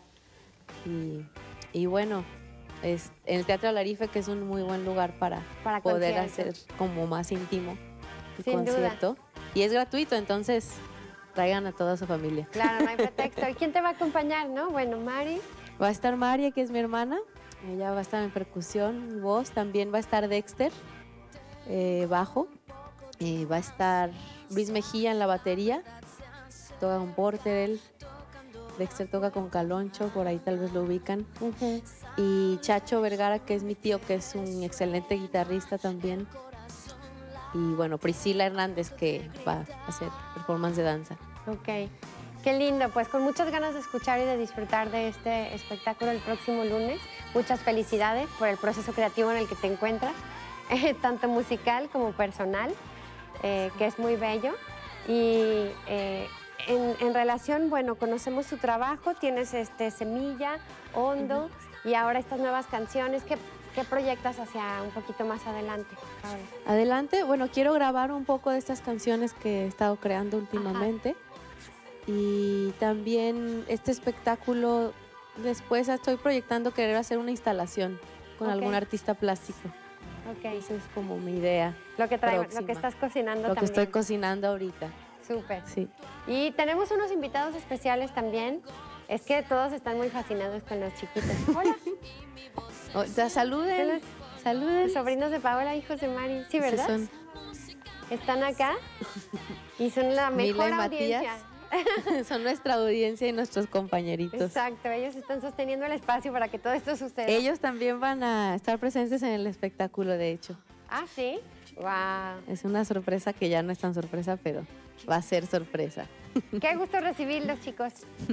Speaker 18: y bueno, en el Teatro Alarife, que es un muy buen lugar para poder hacer como más íntimo el
Speaker 2: Sin
Speaker 18: concierto.
Speaker 2: duda.
Speaker 18: Y es gratuito, entonces traigan a toda su familia.
Speaker 2: Claro, no hay pretexto. ¿Y quién te va a acompañar, no? Bueno, Mari.
Speaker 18: Va a estar María, que es mi hermana, ella va a estar en percusión, voz, también va a estar Dexter, bajo. Va a estar Luis Mejía en la batería, toca con Porter, él. Dexter toca con Caloncho, por ahí tal vez lo ubican. Y Chacho Vergara, que es mi tío, que es un excelente guitarrista también. Y bueno, Priscila Hernández, que va a hacer performance de danza.
Speaker 2: Ok, qué lindo. Pues con muchas ganas de escuchar y de disfrutar de este espectáculo el próximo lunes. Muchas felicidades por el proceso creativo en el que te encuentras, tanto musical como personal. Que es muy bello. Y en relación, bueno, conocemos tu trabajo, tienes Semilla, Hondo, y ahora estas nuevas canciones. ¿Qué proyectas hacia un poquito más adelante, Paola?
Speaker 18: Adelante, bueno, quiero grabar un poco de estas canciones que he estado creando últimamente. Y también este espectáculo, después estoy proyectando querer hacer una instalación con algún artista plástico.
Speaker 2: Okay.
Speaker 18: Esa es como mi idea.
Speaker 2: Lo que estás cocinando también.
Speaker 18: Lo que estoy cocinando ahorita.
Speaker 2: Súper.
Speaker 18: Sí.
Speaker 2: Y tenemos unos invitados especiales también. Es que todos están muy fascinados con los chiquitos. Hola.
Speaker 18: Saluden.
Speaker 2: Saluden. Sobrinos de Paola, hijos de Mari. Sí, ¿verdad?
Speaker 18: Son.
Speaker 2: Están acá y son la mejor audiencia.
Speaker 18: Son nuestra audiencia y nuestros compañeritos.
Speaker 2: Exacto, ellos están sosteniendo el espacio para que todo esto suceda.
Speaker 18: Ellos también van a estar presentes en el espectáculo, de hecho.
Speaker 2: Ah, ¿sí? ¡Wow!
Speaker 18: Es una sorpresa que ya no es tan sorpresa, pero va a ser sorpresa.
Speaker 2: Qué gusto recibirlos, chicos.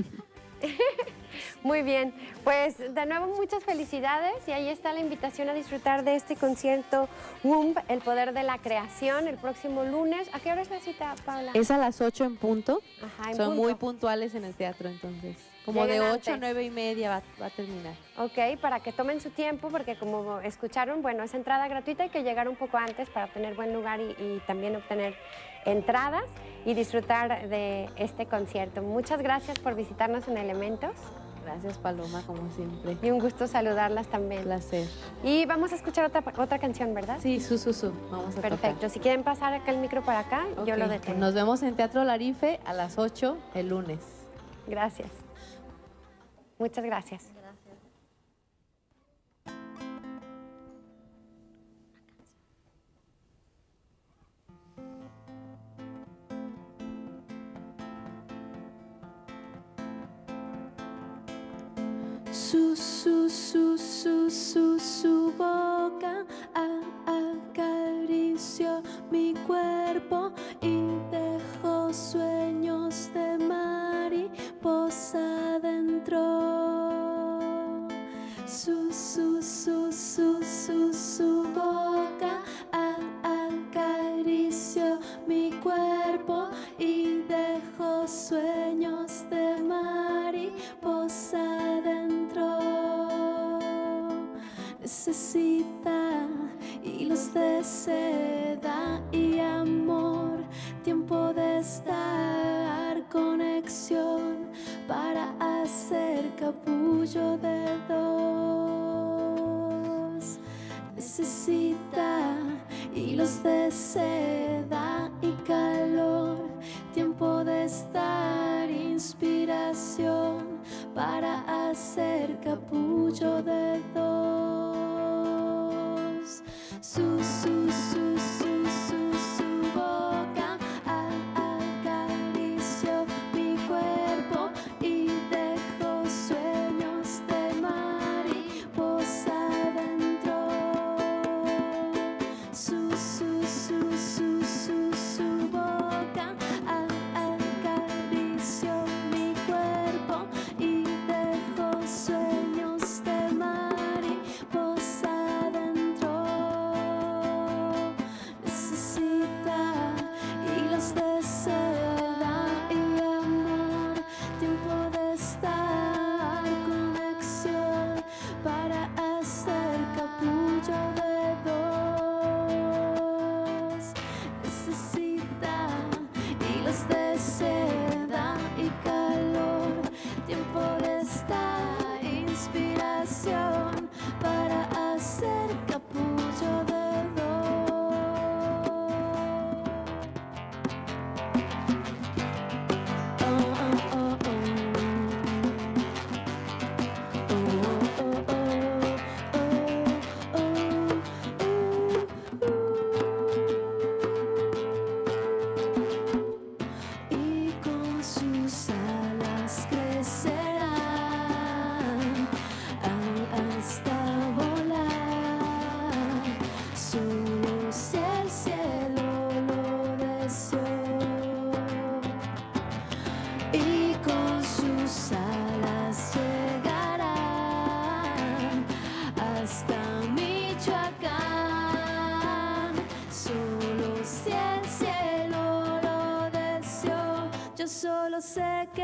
Speaker 2: Muy bien, pues de nuevo muchas felicidades y ahí está la invitación a disfrutar de este concierto Womb, el poder de la creación, el próximo lunes. ¿A qué hora es la cita, Paula?
Speaker 18: Es a las 8 en punto.
Speaker 2: Ajá, en
Speaker 18: Son
Speaker 2: punto.
Speaker 18: muy puntuales en el teatro, entonces. Como
Speaker 2: Lleguen
Speaker 18: de 8 a
Speaker 2: antes.
Speaker 18: 9:30 va a terminar.
Speaker 2: Ok, para que tomen su tiempo, porque como escucharon, bueno, es entrada gratuita, hay que llegar un poco antes para tener buen lugar y también obtener entradas y disfrutar de este concierto. Muchas gracias por visitarnos en Elementos.
Speaker 18: Gracias, Paloma, como siempre.
Speaker 2: Y un gusto saludarlas también.
Speaker 18: Un placer.
Speaker 2: Y vamos a escuchar otra canción, ¿verdad?
Speaker 18: Sí, su. Vamos a
Speaker 2: Perfecto.
Speaker 18: tocar.
Speaker 2: Si quieren pasar acá el micro para acá, yo lo detengo.
Speaker 18: Nos vemos en Teatro Alarife a las 8 el lunes.
Speaker 2: Gracias. Muchas gracias.
Speaker 17: Su boca acarició mi cuerpo y dejó sueños de mariposa dentro. Su boca acarició mi cuerpo y dejó sueños de mariposa. hilos de seda y calor, tiempo de estar, inspiración para hacer capullo de dos. Su boca acarició mi cuerpo y dejó sueños de mariposa adentro. Su boca acarició mi cuerpo y dejó sueños de mariposa adentro. Necesita hilos de seda y amor, tiempo de estar, conexión para hacer capullo de dos. Necesita hilos de seda y calor, tiempo de estar, inspiración para hacer capullo de dos. Y con sus alas crecerán hasta volar. Solo si el cielo lo deseó. Y con sus alas llegarán hasta Michoacán. Solo si el cielo lo deseó. Yo solo sé que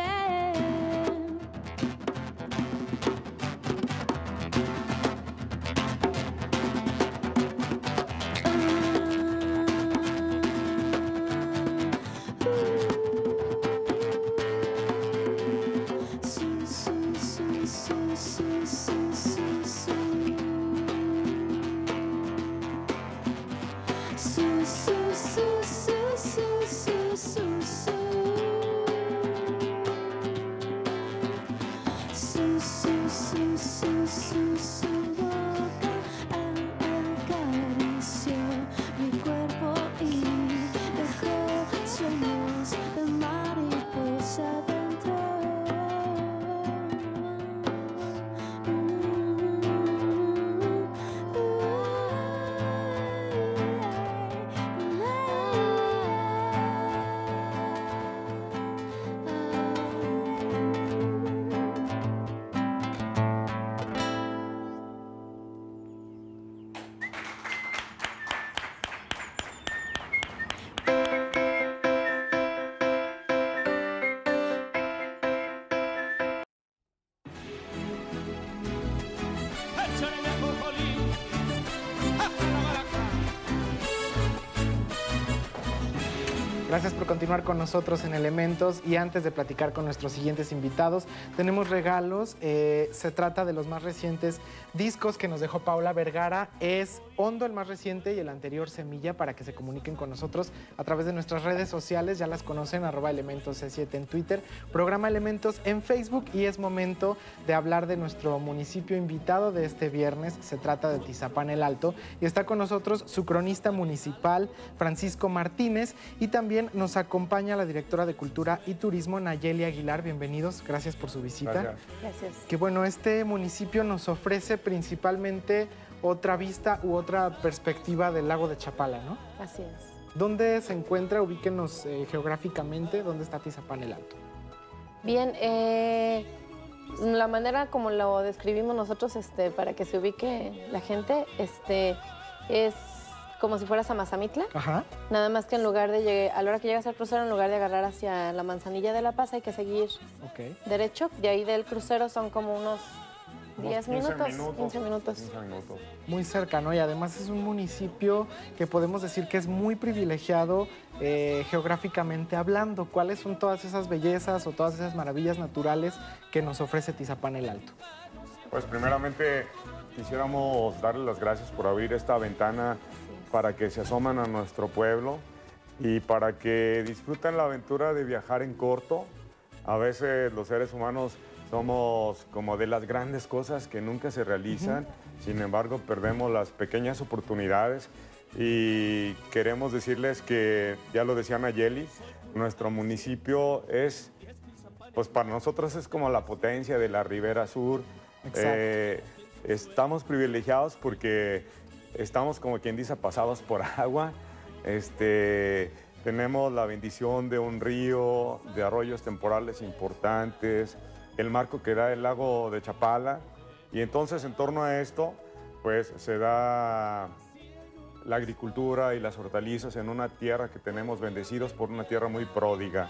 Speaker 17: su boca acarició mi cuerpo y dejó sueños de mariposa dentro.
Speaker 3: Gracias por continuar con nosotros en Elementos, y antes de platicar con nuestros siguientes invitados, tenemos regalos. Se trata de los más recientes discos que nos dejó Paula Vergara. Es Hondo el más reciente y el anterior Semilla, para que se comuniquen con nosotros a través de nuestras redes sociales. Ya las conocen, @elementosc7 en Twitter, programa Elementos en Facebook, y es momento de hablar de nuestro municipio invitado de este viernes. Se trata de Tizapán el Alto, y está con nosotros su cronista municipal, Francisco Martínez, y también nos acompaña la directora de Cultura y Turismo, Nayeli Aguilar. Bienvenidos, gracias por su visita.
Speaker 18: Gracias.
Speaker 3: Que bueno, este municipio nos ofrece principalmente otra vista u otra perspectiva del lago de Chapala, ¿no?
Speaker 18: Así es.
Speaker 3: ¿Dónde se encuentra? Ubíquenos geográficamente, ¿dónde está Tizapán el Alto?
Speaker 18: Bien, la manera como lo describimos nosotros, para que se ubique la gente, es como si fueras a Mazamitla.
Speaker 3: Ajá.
Speaker 18: Nada más que en lugar de a la hora que llegas al crucero, en lugar de agarrar hacia la Manzanilla de La Paz, hay que seguir derecho. De ahí del crucero son como unos 10 minutos, 15 minutos.
Speaker 3: Muy cercano, y además es un municipio que podemos decir que es muy privilegiado geográficamente hablando. ¿Cuáles son todas esas bellezas o todas esas maravillas naturales que nos ofrece Tizapán el Alto?
Speaker 19: Pues primeramente quisiéramos darle las gracias por abrir esta ventana para que se asomen a nuestro pueblo y para que disfruten la aventura de viajar en corto. A veces los seres humanos somos como de las grandes cosas que nunca se realizan, sin embargo perdemos las pequeñas oportunidades y queremos decirles que, ya lo decía Nayeli, nuestro municipio es, pues para nosotros es como la potencia de la Ribera Sur. Estamos privilegiados porque estamos, como quien dice, pasados por agua. Tenemos la bendición de un río, de arroyos temporales importantes, el marco que da el lago de Chapala. Y entonces, en torno a esto, pues se da la agricultura y las hortalizas en una tierra que tenemos bendecidos por una tierra muy pródiga.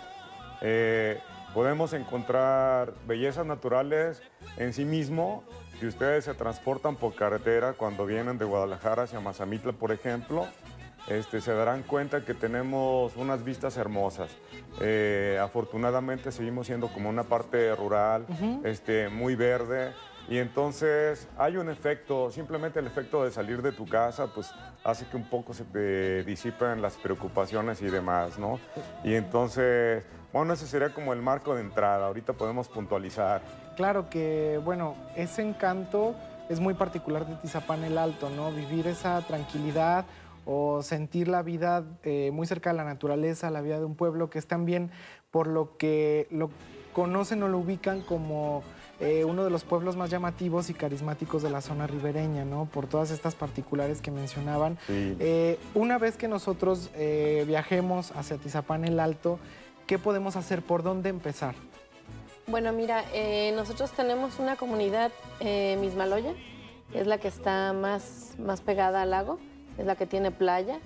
Speaker 19: Podemos encontrar bellezas naturales en sí mismo. Si ustedes se transportan por carretera cuando vienen de Guadalajara hacia Mazamitla, por ejemplo, se darán cuenta que tenemos unas vistas hermosas. Afortunadamente seguimos siendo como una parte rural, muy verde. Y entonces hay un efecto, simplemente el efecto de salir de tu casa, pues hace que un poco se te disipen las preocupaciones y demás, ¿no? Y entonces, bueno, ese sería como el marco de entrada. Ahorita podemos puntualizar.
Speaker 20: Claro que, bueno, ese encanto es muy particular de Tizapán el Alto, ¿no? Vivir esa tranquilidad o sentir la vida muy cerca de la naturaleza, la vida de un pueblo que es también por lo que lo conocen o lo ubican como uno de los pueblos más llamativos y carismáticos de la zona ribereña, ¿no? Por todas estas particulares que mencionaban. Sí. Una vez que nosotros viajemos hacia Tizapán el Alto, ¿qué podemos hacer? ¿Por dónde empezar?
Speaker 18: Bueno, mira, nosotros tenemos una comunidad, Mismaloya, es la que está más pegada al lago, es la que tiene playa.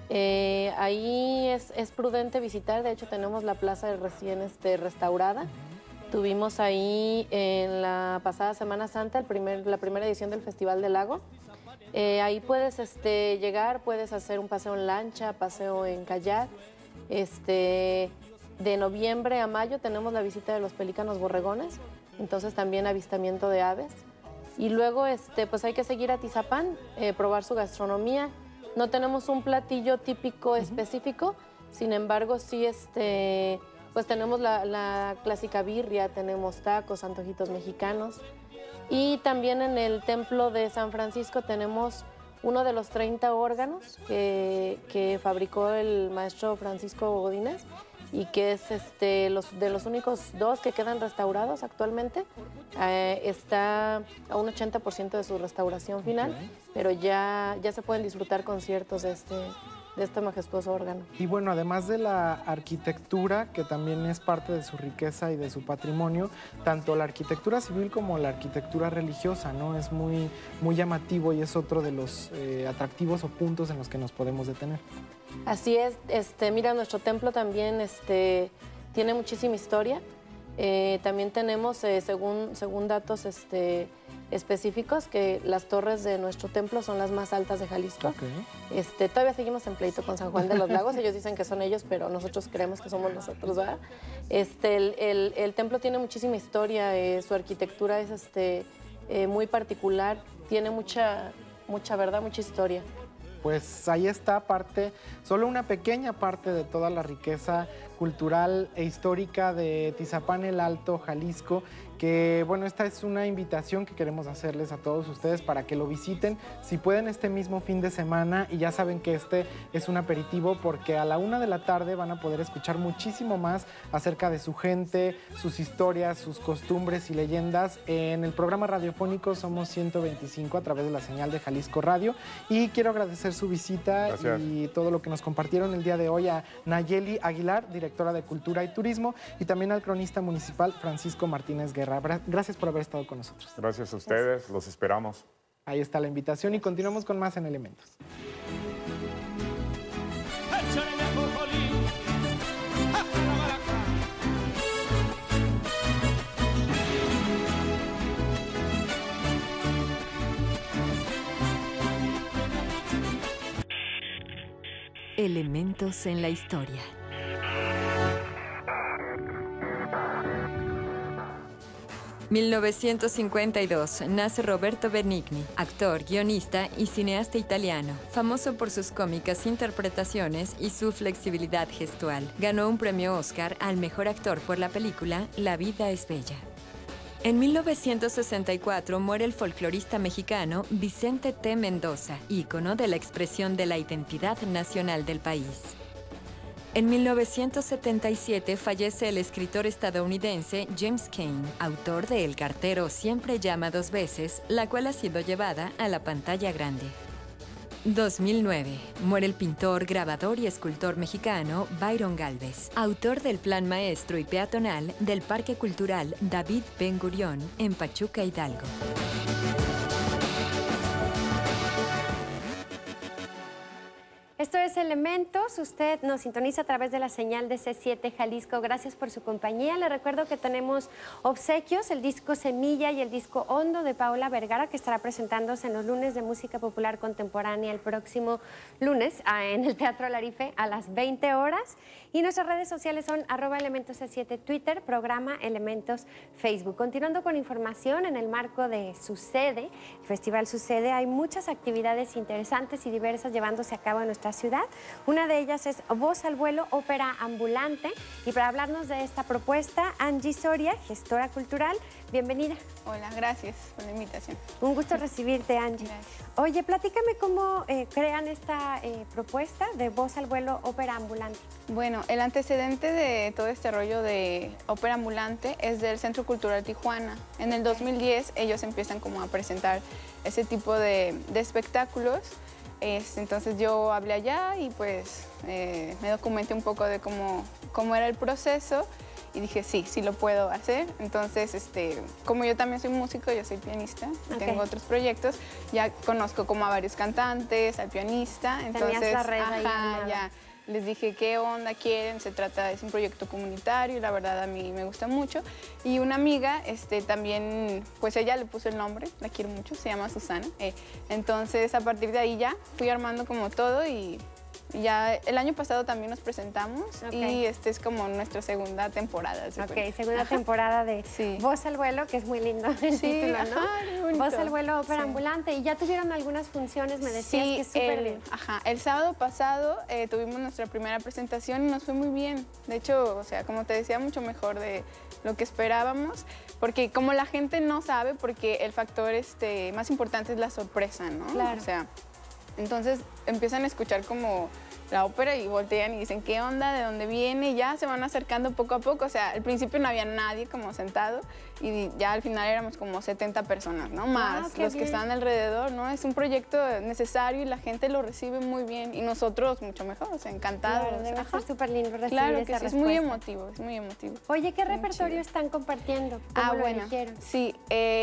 Speaker 18: Ahí es prudente visitar, de hecho tenemos la plaza recién restaurada. Tuvimos ahí en la pasada Semana Santa la primera edición del Festival del Lago. Ahí puedes llegar, puedes hacer un paseo en lancha, paseo en kayak. De noviembre a mayo tenemos la visita de los pelícanos borregones, entonces también avistamiento de aves. Y luego pues hay que seguir a Tizapán, probar su gastronomía. No tenemos un platillo típico específico, sin embargo sí pues tenemos la clásica birria, tenemos tacos, antojitos mexicanos. Y también en el templo de San Francisco tenemos uno de los 30 órganos que fabricó el maestro Francisco Godínez y que es de los únicos 2 que quedan restaurados actualmente. Está a un 80% de su restauración final, pero ya se pueden disfrutar conciertos de este majestuoso órgano.
Speaker 20: Y bueno, además de la arquitectura, que también es parte de su riqueza y de su patrimonio, tanto la arquitectura civil como la arquitectura religiosa, ¿no? Es muy llamativo y es otro de los atractivos o puntos en los que nos podemos detener.
Speaker 18: Así es, mira, nuestro templo también tiene muchísima historia. También tenemos, según datos específicos, que las torres de nuestro templo son las más altas de Jalisco. Okay. Todavía seguimos en pleito con San Juan de los Lagos, ellos dicen que son ellos, pero nosotros creemos que somos nosotros, ¿verdad? El templo tiene muchísima historia, su arquitectura es muy particular, tiene mucha verdad, mucha historia.
Speaker 20: Pues ahí está solo una pequeña parte de toda la riqueza cultural e histórica de Tizapán el Alto, Jalisco, que bueno, esta es una invitación que queremos hacerles a todos ustedes para que lo visiten, si pueden este mismo fin de semana, y ya saben que es un aperitivo porque a la 1 de la tarde van a poder escuchar muchísimo más acerca de su gente, sus historias, sus costumbres y leyendas en el programa radiofónico Somos 125 a través de la señal de Jalisco Radio, y quiero agradecer su visita. Gracias. Y todo lo que nos compartieron el día de hoy a Nayeli Aguilar, directora de Cultura y Turismo, y también al cronista municipal Francisco Martínez Guerra. Gracias por haber estado con nosotros.
Speaker 19: Gracias a ustedes, los esperamos.
Speaker 20: Ahí está la invitación y continuamos con más en Elementos.
Speaker 1: Elementos en la historia. 1952, nace Roberto Benigni, actor, guionista y cineasta italiano, famoso por sus cómicas interpretaciones y su flexibilidad gestual. Ganó un premio Oscar al mejor actor por la película La vida es bella. En 1964 muere el folclorista mexicano Vicente T. Mendoza, ícono de la expresión de la identidad nacional del país. En 1977 fallece el escritor estadounidense James Cain, autor de El cartero siempre llama dos veces, la cual ha sido llevada a la pantalla grande. 2009. Muere el pintor, grabador y escultor mexicano Byron Gálvez, autor del Plan Maestro y Peatonal del Parque Cultural David Ben Gurión en Pachuca, Hidalgo.
Speaker 2: Esto es Elementos, usted nos sintoniza a través de la señal de C7 Jalisco. Gracias por su compañía. Le recuerdo que tenemos obsequios, el disco Semilla y el disco Hondo de Paola Vergara, que estará presentándose en los lunes de música popular contemporánea el próximo lunes en el Teatro Larife a las 20 horas. Y nuestras redes sociales son @elementosc7 Twitter, programa Elementos Facebook. Continuando con información, en el marco de Sucede, el Festival Sucede, hay muchas actividades interesantes y diversas llevándose a cabo en nuestra ciudad. Una de ellas es Voz al Vuelo, ópera ambulante. Y para hablarnos de esta propuesta, Angie Soria, gestora cultural. Bienvenida.
Speaker 21: Hola, gracias por la invitación.
Speaker 2: Un gusto recibirte, Angie.
Speaker 21: Gracias.
Speaker 2: Oye, platícame cómo crean esta propuesta de Voz al Vuelo, ópera ambulante.
Speaker 21: Bueno, el antecedente de todo este rollo de ópera ambulante es del Centro Cultural Tijuana. En el 2010 ellos empiezan como a presentar ese tipo de espectáculos. Entonces yo hablé allá y pues me documenté un poco de cómo era el proceso y dije, sí lo puedo hacer. Entonces, como yo también soy músico, yo soy pianista, y tengo otros proyectos, ya conozco como a varios cantantes, al pianista. Entonces,
Speaker 2: la red ahí,
Speaker 21: ya les dije qué onda quieren, es un proyecto comunitario, la verdad a mí me gusta mucho. Y una amiga también, pues ella le puso el nombre, la quiero mucho, se llama Susana. Entonces a partir de ahí ya fui armando como todo y ya el año pasado también nos presentamos y es como nuestra segunda temporada.
Speaker 2: Segunda temporada de Voz al Vuelo, que es muy lindo el título, ¿no? Voz al Vuelo, ópera ambulante. Y ya tuvieron algunas funciones, me decías que es súper bien.
Speaker 21: El sábado pasado tuvimos nuestra primera presentación y nos fue muy bien. De hecho, o sea, como te decía, mucho mejor de lo que esperábamos, porque como la gente no sabe, porque el factor más importante es la sorpresa, ¿no?
Speaker 2: Claro.
Speaker 21: O sea, entonces empiezan a escuchar como la ópera y voltean y dicen, ¿qué onda? ¿De dónde viene? Y ya se van acercando poco a poco. O sea, al principio no había nadie como sentado y ya al final éramos como 70 personas, ¿no? Más los que estaban alrededor, ¿no? Es un proyecto necesario y la gente lo recibe muy bien y nosotros mucho mejor, o sea, encantados.
Speaker 2: Claro, debe ser súper lindo recibir
Speaker 21: esa
Speaker 2: respuesta.
Speaker 21: Es muy emotivo, es muy emotivo.
Speaker 2: Oye, ¿qué repertorio están compartiendo? ¿Cómo lo eligieron?
Speaker 21: Sí,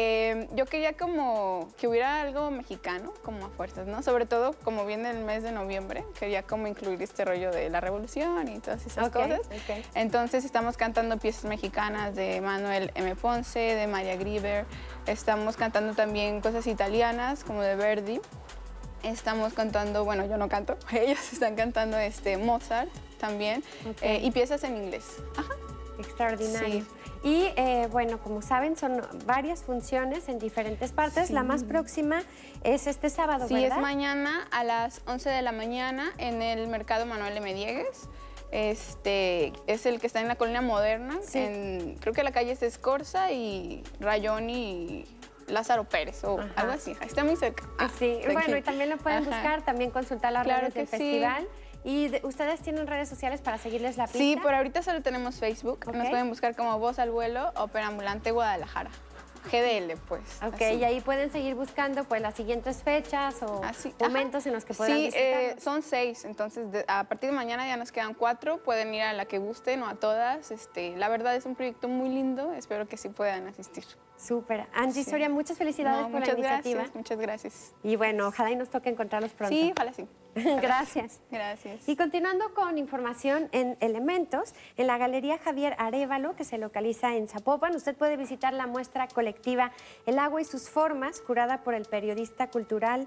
Speaker 21: yo quería como que hubiera algo mexicano, como a fuerzas, ¿no? Sobre todo, como viene el mes de noviembre, quería como incluir este rollo de la revolución y todas esas cosas. Entonces estamos cantando piezas mexicanas de Manuel M. Ponce, de María Grieber. Estamos cantando también cosas italianas, como de Verdi. Estamos cantando, bueno, yo no canto, ellos están cantando Mozart también, y piezas en inglés.
Speaker 2: Extraordinario. Y bueno, como saben, son varias funciones en diferentes partes. La más próxima es este sábado, ¿verdad?
Speaker 21: Sí, es mañana a las 11 de la mañana en el Mercado Manuel M. Diegues. Es el que está en la Colonia Moderna. Creo que la calle es Escorza y Rayón y Lázaro Pérez o algo así. Está muy cerca.
Speaker 2: Sí, bueno, y también lo pueden buscar, también consultar las redes del festival. ¿Y ustedes tienen redes sociales para seguirles la pista?
Speaker 21: Sí, por ahorita solo tenemos Facebook. Nos pueden buscar como Voz al Vuelo, Ópera Ambulante Guadalajara. GDL, pues.
Speaker 2: Y ahí pueden seguir buscando pues las siguientes fechas o momentos en los que puedan visitarlos.
Speaker 21: Sí, son 6, entonces a partir de mañana ya nos quedan 4, pueden ir a la que gusten o a todas. La verdad es un proyecto muy lindo, espero que sí puedan asistir.
Speaker 2: Súper. Angie Soria, muchas felicidades por la iniciativa.
Speaker 21: Muchas gracias.
Speaker 2: Y bueno, ojalá y nos toque encontrarlos pronto.
Speaker 21: Sí, ojalá sí.
Speaker 2: Gracias.
Speaker 21: Gracias.
Speaker 2: Y continuando con información en Elementos, en la Galería Javier Arévalo, que se localiza en Zapopan, usted puede visitar la muestra colectiva El agua y sus formas, curada por la periodista cultural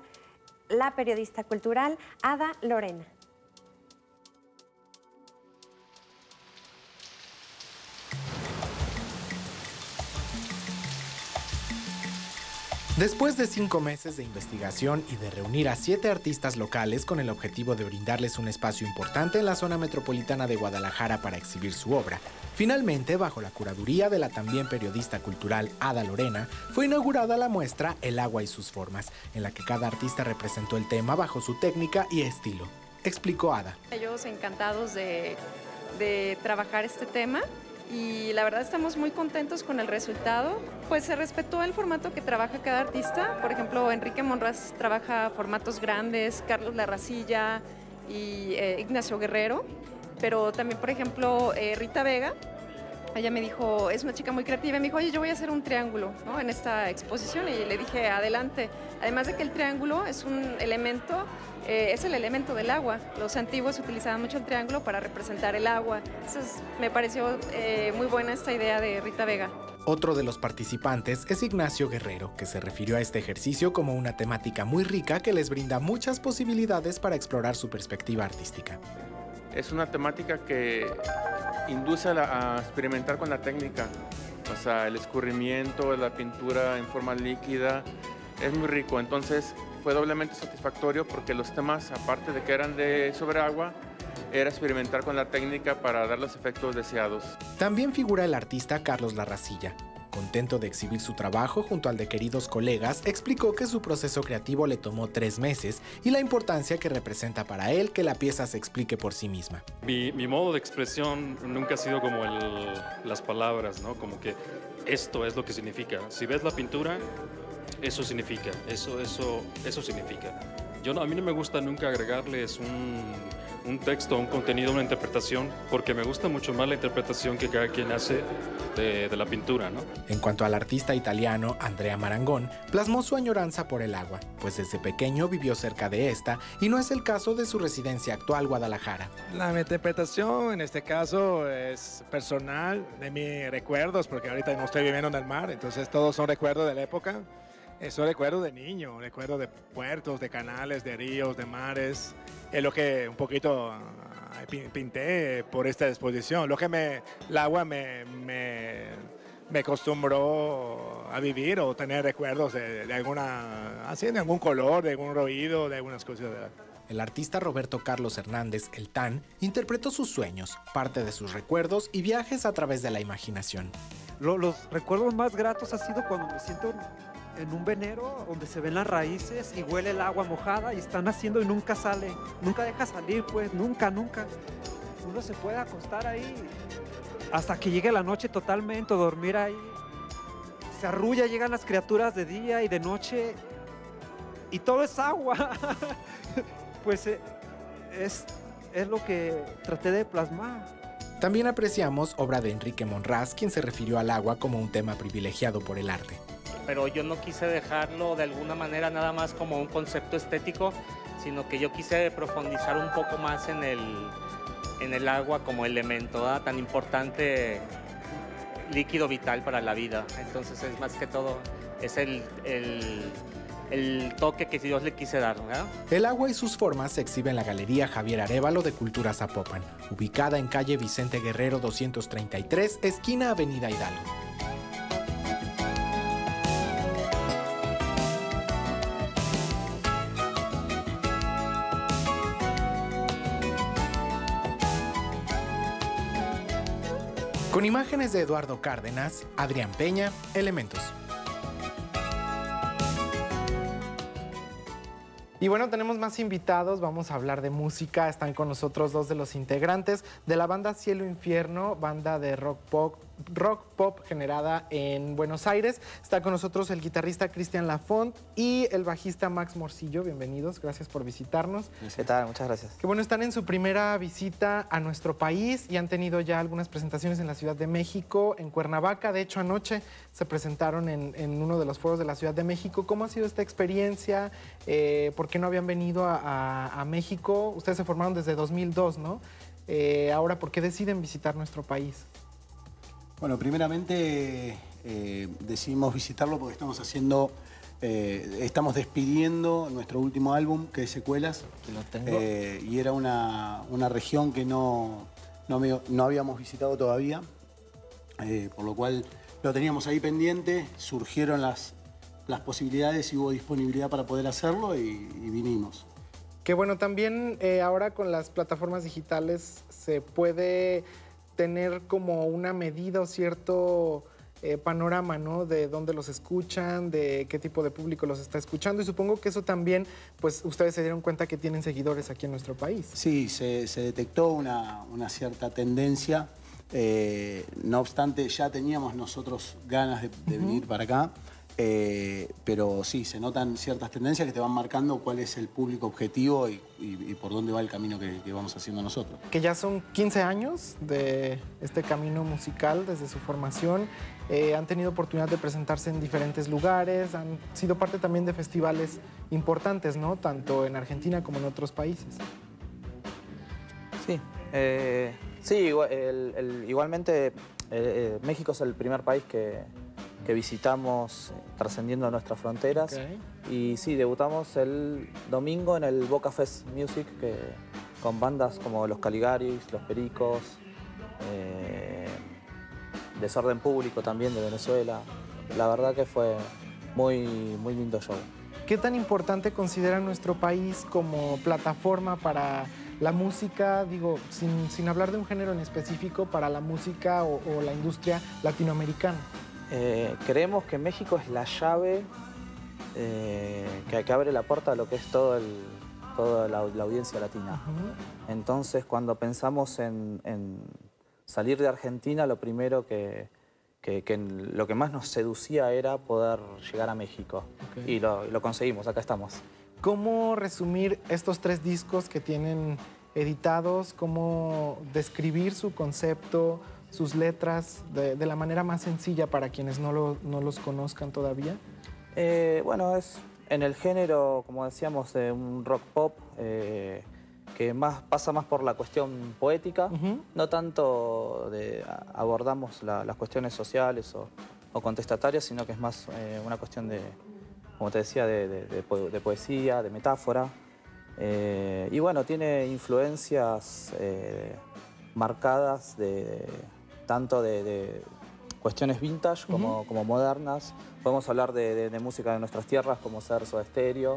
Speaker 2: Ada Lorena.
Speaker 3: Después de 5 meses de investigación y de reunir a 7 artistas locales con el objetivo de brindarles un espacio importante en la zona metropolitana de Guadalajara para exhibir su obra, finalmente, bajo la curaduría de la también periodista cultural Ada Lorena, fue inaugurada la muestra El agua y sus formas, en la que cada artista representó el tema bajo su técnica y estilo. Explicó Ada.
Speaker 5: Ellos encantados de trabajar este tema. Y la verdad estamos muy contentos con el resultado. Pues se respetó el formato que trabaja cada artista. Por ejemplo, Enrique Monraz trabaja formatos grandes, Carlos Larracilla y Ignacio Guerrero. Pero también, por ejemplo, Rita Vega, ella me dijo, es una chica muy creativa, y me dijo, oye, yo voy a hacer un triángulo, ¿no?, en esta exposición. Y le dije, adelante. Además de que el triángulo es un elemento, es el elemento del agua. Los antiguos utilizaban mucho el triángulo para representar el agua. Entonces me pareció muy buena esta idea de Rita Vega.
Speaker 3: Otro de los participantes es Ignacio Guerrero, que se refirió a este ejercicio como una temática muy rica que les brinda muchas posibilidades para explorar su perspectiva artística.
Speaker 22: Es una temática que induce a experimentar con la técnica, o sea, el escurrimiento, la pintura en forma líquida, es muy rico. Entonces fue doblemente satisfactorio porque los temas, aparte de que eran sobre agua, era experimentar con la técnica para dar los efectos deseados.
Speaker 3: También figura el artista Carlos Larracilla. Contento de exhibir su trabajo junto al de queridos colegas, explicó que su proceso creativo le tomó 3 meses y la importancia que representa para él que la pieza se explique por sí misma.
Speaker 23: Mi modo de expresión nunca ha sido como las palabras, ¿no? Como que esto es lo que significa. Si ves la pintura, eso significa, eso significa. A mí no me gusta nunca agregarles un texto, un contenido, una interpretación, porque me gusta mucho más la interpretación que cada quien hace de la pintura, ¿no?
Speaker 3: En cuanto al artista italiano Andrea Marangón, plasmó su añoranza por el agua, pues desde pequeño vivió cerca de esta y no es el caso de su residencia actual, Guadalajara.
Speaker 24: La interpretación en este caso es personal, de mis recuerdos, porque ahorita no estoy viviendo en el mar, entonces todos son recuerdos de la época. Eso recuerdo de niño, recuerdo de puertos, de canales, de ríos, de mares. Es lo que un poquito pinté por esta exposición. El agua me acostumbró a vivir o tener recuerdos de algún color, de algún ruido, de algunas cosas.
Speaker 3: El artista Roberto Carlos Hernández, el TAN, interpretó sus sueños, parte de sus recuerdos y viajes a través de la imaginación.
Speaker 25: Los recuerdos más gratos ha sido cuando me siento en un venero donde se ven las raíces y huele el agua mojada y están haciendo y nunca sale, nunca deja salir, pues, nunca. Uno se puede acostar ahí hasta que llegue la noche totalmente, dormir ahí. Se arrulla, llegan las criaturas de día y de noche y todo es agua. Pues es lo que traté de plasmar.
Speaker 3: También apreciamos obra de Enrique Monraz, quien se refirió al agua como un tema privilegiado por el arte.
Speaker 26: Pero yo no quise dejarlo de alguna manera nada más como un concepto estético, sino que yo quise profundizar un poco más en el agua como elemento, ¿verdad?, tan importante, líquido vital para la vida. Entonces es más que todo, es el toque que Dios le quise dar, ¿verdad?
Speaker 3: El agua y sus formas se exhibe en la Galería Javier Arévalo de Cultura Zapopan, ubicada en calle Vicente Guerrero 233, esquina Avenida Hidalgo. Con imágenes de Eduardo Cárdenas, Adrián Peña, Elementos.
Speaker 20: Y bueno, tenemos más invitados, vamos a hablar de música. Están con nosotros 2 de los integrantes de la banda Cielo Infierno, banda de rock pop generada en Buenos Aires. Está con nosotros el guitarrista Cristian Lafont y el bajista Max Morcillo. Bienvenidos, gracias por visitarnos.
Speaker 27: ¿Qué tal? Muchas gracias.
Speaker 20: Que bueno, están en su primera visita a nuestro país y han tenido ya algunas presentaciones en la Ciudad de México, en Cuernavaca. De hecho, anoche se presentaron en uno de los foros de la Ciudad de México. ¿Cómo ha sido esta experiencia? ¿Por qué no habían venido a México? Ustedes se formaron desde 2002, ¿no? Ahora, ¿por qué deciden visitar nuestro país?
Speaker 28: Bueno, primeramente decidimos visitarlo porque estamos despidiendo nuestro último álbum, que es Secuelas.
Speaker 27: Que lo tengo.
Speaker 28: Y era una región que no habíamos visitado todavía, por lo cual lo teníamos ahí pendiente. Surgieron las las posibilidades y hubo disponibilidad para poder hacerlo y vinimos.
Speaker 20: Que bueno, también ahora con las plataformas digitales se puede tener como una medida o cierto panorama, ¿no? De dónde los escuchan, de qué tipo de público los está escuchando, y supongo que eso también, pues ustedes se dieron cuenta que tienen seguidores aquí en nuestro país.
Speaker 28: Sí, se detectó una cierta tendencia, no obstante ya teníamos nosotros ganas de venir para acá, pero sí, se notan ciertas tendencias que te van marcando cuál es el público objetivo y por dónde va el camino que vamos haciendo nosotros.
Speaker 20: Que ya son 15 años de este camino musical desde su formación, han tenido oportunidad de presentarse en diferentes lugares, han sido parte también de festivales importantes, ¿no? Tanto en Argentina como en otros países.
Speaker 6: Sí, igualmente México es el primer país que visitamos trascendiendo nuestras fronteras.
Speaker 20: Okay.
Speaker 6: Y sí, debutamos el domingo en el Boca Fest Music con bandas como Los Caligaris, Los Pericos, Desorden Público también de Venezuela. La verdad que fue muy lindo show.
Speaker 20: ¿Qué tan importante considera nuestro país como plataforma para la música, digo, sin hablar de un género en específico, para la música o la industria latinoamericana?
Speaker 6: Creemos que México es la llave que abre la puerta a lo que es toda la audiencia latina. Entonces, cuando pensamos en salir de Argentina, lo primero lo que más nos seducía era poder llegar a México. Okay. Y lo conseguimos, acá estamos.
Speaker 20: ¿Cómo resumir estos 3 discos que tienen editados? ¿Cómo describir su concepto, sus letras de la manera más sencilla para quienes no los conozcan todavía?
Speaker 6: Bueno, es en el género, como decíamos, de un rock pop que pasa más por la cuestión poética, no tanto abordamos las cuestiones sociales o contestatarias, sino que es más una cuestión de, como te decía, de poesía, de metáfora. Y bueno, tiene influencias marcadas tanto de cuestiones vintage como modernas. Podemos hablar de música de nuestras tierras como ser Soda Stereo,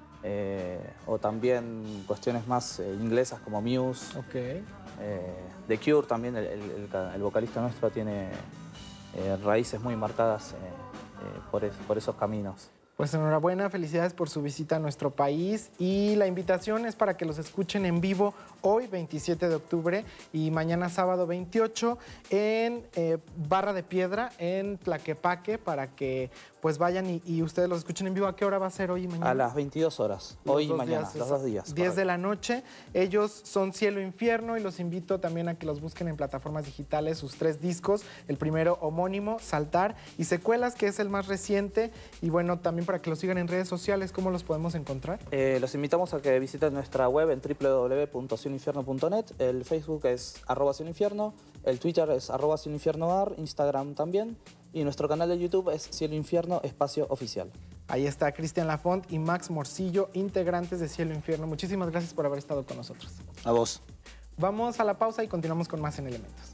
Speaker 6: o también cuestiones más inglesas como Muse.
Speaker 20: Okay.
Speaker 6: The Cure también, el vocalista nuestro tiene raíces muy marcadas por esos caminos.
Speaker 20: Pues enhorabuena, felicidades por su visita a nuestro país, y la invitación es para que los escuchen en vivo hoy, 27 de octubre, y mañana sábado 28 en Barra de Piedra, en Tlaquepaque, para que pues vayan y ustedes los escuchen en vivo. ¿A qué hora va a ser hoy y mañana?
Speaker 6: A las 22 horas, hoy y mañana, los 2 días.
Speaker 20: 10 de la noche. Ellos son Cielo Infierno, y los invito también a que los busquen en plataformas digitales, sus 3 discos, el primero homónimo, Saltar, y Secuelas, que es el más reciente, y bueno, también para que los sigan en redes sociales. ¿Cómo los podemos encontrar?
Speaker 6: Los invitamos a que visiten nuestra web en www.cieloinfierno.net, el Facebook es @cieloinfierno, el Twitter es @cieloinfiernoar, Instagram también, y nuestro canal de YouTube es Cielo Infierno Espacio Oficial.
Speaker 20: Ahí está Cristian Lafont y Max Morcillo, integrantes de Cielo Infierno. Muchísimas gracias por haber estado con nosotros.
Speaker 6: A vos.
Speaker 20: Vamos a la pausa y continuamos con más en Elementos.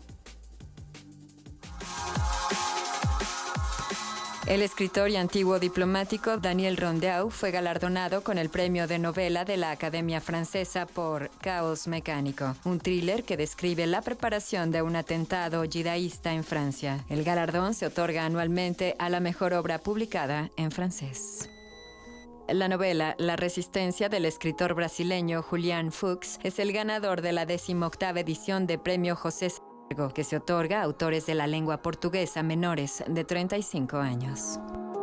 Speaker 1: El escritor y antiguo diplomático Daniel Rondeau fue galardonado con el premio de novela de la Academia Francesa por Caos Mecánico, un thriller que describe la preparación de un atentado yidaísta en Francia. El galardón se otorga anualmente a la mejor obra publicada en francés. La novela La Resistencia del escritor brasileño Julián Fuchs es el ganador de la 18ª edición de Premio José Saramago, que se otorga a autores de la lengua portuguesa menores de 35 años.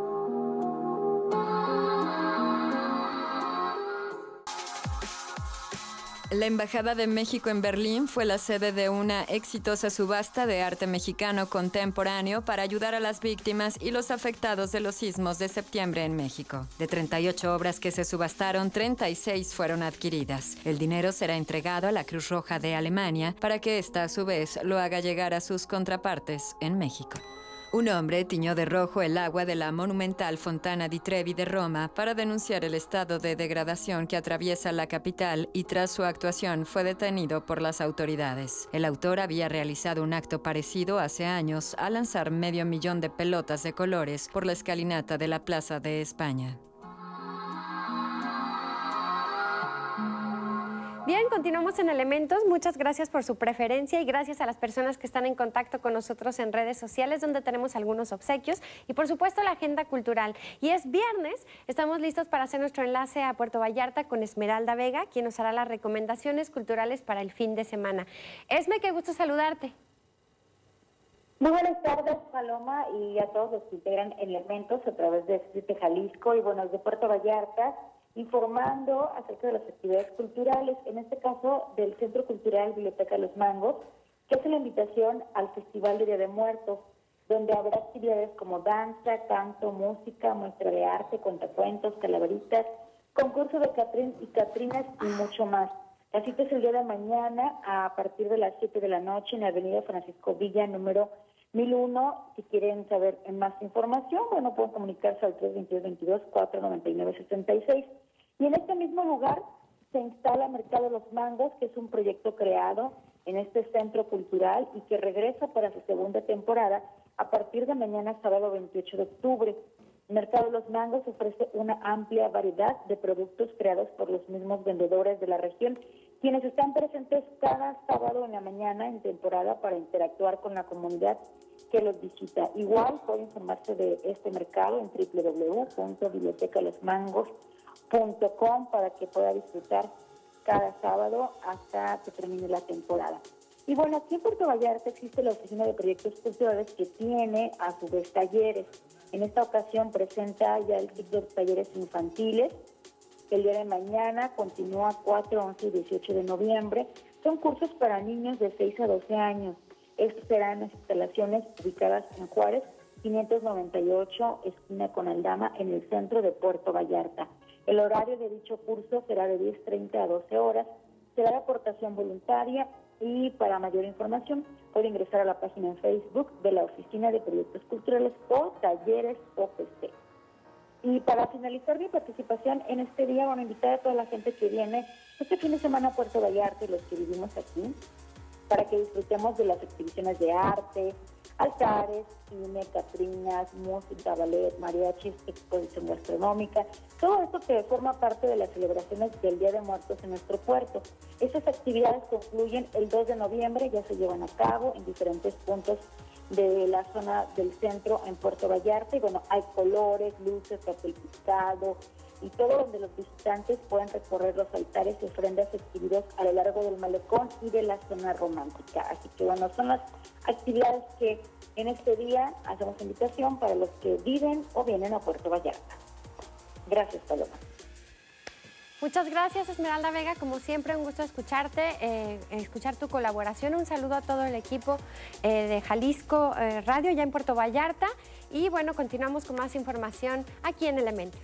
Speaker 1: La Embajada de México en Berlín fue la sede de una exitosa subasta de arte mexicano contemporáneo para ayudar a las víctimas y los afectados de los sismos de septiembre en México. De 38 obras que se subastaron, 36 fueron adquiridas. El dinero será entregado a la Cruz Roja de Alemania para que ésta, a su vez, lo haga llegar a sus contrapartes en México. Un hombre tiñó de rojo el agua de la monumental Fontana di Trevi de Roma para denunciar el estado de degradación que atraviesa la capital y tras su actuación fue detenido por las autoridades. El autor había realizado un acto parecido hace años al lanzar 500.000 de pelotas de colores por la escalinata de la Plaza de España.
Speaker 2: Bien, continuamos en Elementos. Muchas gracias por su preferencia y gracias a las personas que están en contacto con nosotros en redes sociales, donde tenemos algunos obsequios y, por supuesto, la agenda cultural. Y es viernes, estamos listos para hacer nuestro enlace a Puerto Vallarta con Esmeralda Vega, quien nos hará las recomendaciones culturales para el fin de semana. Esme, qué gusto saludarte.
Speaker 4: Muy buenas tardes, Paloma, y a todos los que integran Elementos a través de CITE Jalisco y, bueno, de Puerto Vallarta, informando acerca de las actividades culturales, en este caso del Centro Cultural Biblioteca Los Mangos, que hace la invitación al Festival de Día de Muertos, donde habrá actividades como danza, canto, música, muestra de arte, cuentacuentos, calaveritas, concurso de Catrín y Catrinas y mucho más. La cita es el día de mañana a partir de las 7 de la noche en la avenida Francisco Villa, número 1001. Si quieren saber más información, bueno, pueden comunicarse al 322-499-66. Y en este mismo lugar se instala Mercado de los Mangos, que es un proyecto creado en este centro cultural y que regresa para su segunda temporada a partir de mañana, sábado 28 de octubre. Mercado de los Mangos ofrece una amplia variedad de productos creados por los mismos vendedores de la región, quienes están presentes cada sábado en la mañana en temporada para interactuar con la comunidad que los visita. Igual puede informarse de este mercado en www.bibliotecalosmangos.com para que pueda disfrutar cada sábado hasta que termine la temporada. Y bueno, aquí en Puerto Vallarta existe la Oficina de Proyectos Culturales que tiene a su vez talleres. En esta ocasión presenta ya el ciclo de talleres infantiles. El día de mañana continúa 4, 11 y 18 de noviembre. Son cursos para niños de 6 a 12 años. Estos serán en las instalaciones ubicadas en Juárez, 598, esquina con Aldama, en el centro de Puerto Vallarta. El horario de dicho curso será de 10:30 a 12 horas. Será de aportación voluntaria y para mayor información puede ingresar a la página en Facebook de la Oficina de Proyectos Culturales o Talleres OPC. Y para finalizar mi participación en este día, van a invitar a toda la gente que viene este fin de semana a Puerto Vallarta y los que vivimos aquí, para que disfrutemos de las exhibiciones de arte, altares, cine, catrinas, música, ballet, mariachis, exposición gastronómica, todo esto que forma parte de las celebraciones del Día de Muertos en nuestro puerto. Estas actividades concluyen el 2 de noviembre, ya se llevan a cabo en diferentes puntos de la zona del centro en Puerto Vallarta, y bueno, hay colores, luces, papel picado y todo donde los visitantes pueden recorrer los altares y ofrendas exhibidos a lo largo del malecón y de la zona romántica. Así que bueno, son las actividades que en este día hacemos invitación para los que viven o vienen a Puerto Vallarta. Gracias, Paloma.
Speaker 2: Muchas gracias, Esmeralda Vega. Como siempre, un gusto escucharte, escuchar tu colaboración. Un saludo a todo el equipo de Jalisco Radio, ya en Puerto Vallarta. Y bueno, continuamos con más información aquí en Elementos.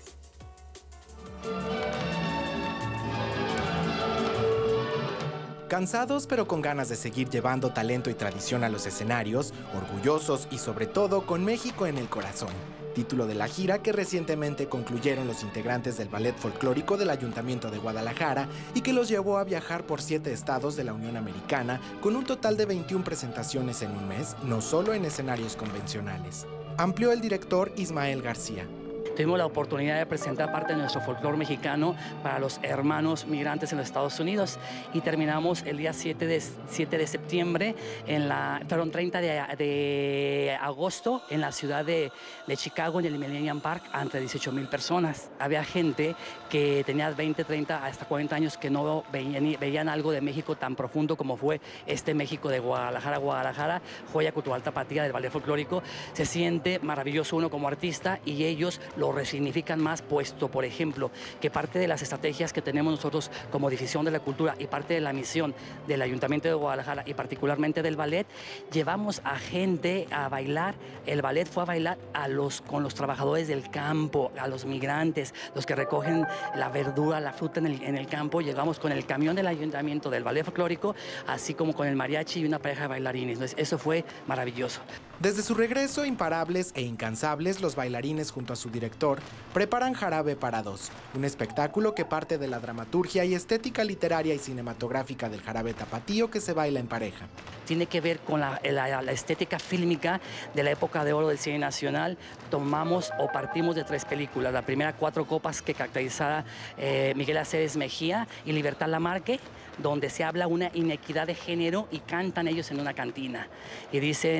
Speaker 3: Cansados pero con ganas de seguir llevando talento y tradición a los escenarios, orgullosos y sobre todo con México en el corazón. Título de la gira que recientemente concluyeron los integrantes del Ballet Folclórico del Ayuntamiento de Guadalajara y que los llevó a viajar por 7 estados de la Unión Americana con un total de 21 presentaciones en un mes, no solo en escenarios convencionales. Amplió el director Ismael García.
Speaker 7: Tuvimos la oportunidad de presentar parte de nuestro folclore mexicano para los hermanos migrantes en los Estados Unidos y terminamos el día 7 de septiembre, 30 de agosto en la ciudad de Chicago, en el Millennium Park, ante 18,000 personas. Había gente que tenía 20, 30, hasta 40 años que no veían algo de México tan profundo como fue este México de Guadalajara, joya cultural tapatía del ballet folclórico. Se siente maravilloso uno como artista y ellos lo lo resignifican más, puesto, por ejemplo, que parte de las estrategias que tenemos nosotros como Difusión de la Cultura y parte de la misión del Ayuntamiento de Guadalajara y particularmente del ballet, llevamos a gente a bailar. El ballet fue a bailar con los trabajadores del campo, a los migrantes, los que recogen la verdura, la fruta en el campo. Llegamos con el camión del Ayuntamiento del ballet folclórico, así como con el mariachi y una pareja de bailarines. Entonces, eso fue maravilloso.
Speaker 3: Desde su regreso, imparables e incansables, los bailarines junto a su director preparan Jarabe para Dos, un espectáculo que parte de la dramaturgia y estética literaria y cinematográfica del jarabe tapatío que se baila en pareja.
Speaker 7: Tiene que ver con la estética fílmica de la época de oro del cine nacional. Tomamos o partimos de 3 películas. La primera, Cuatro Copas, que caracterizaba Miguel Aceves Mejía y Libertad Lamarque, donde se habla una inequidad de género y cantan ellos en una cantina. Y dice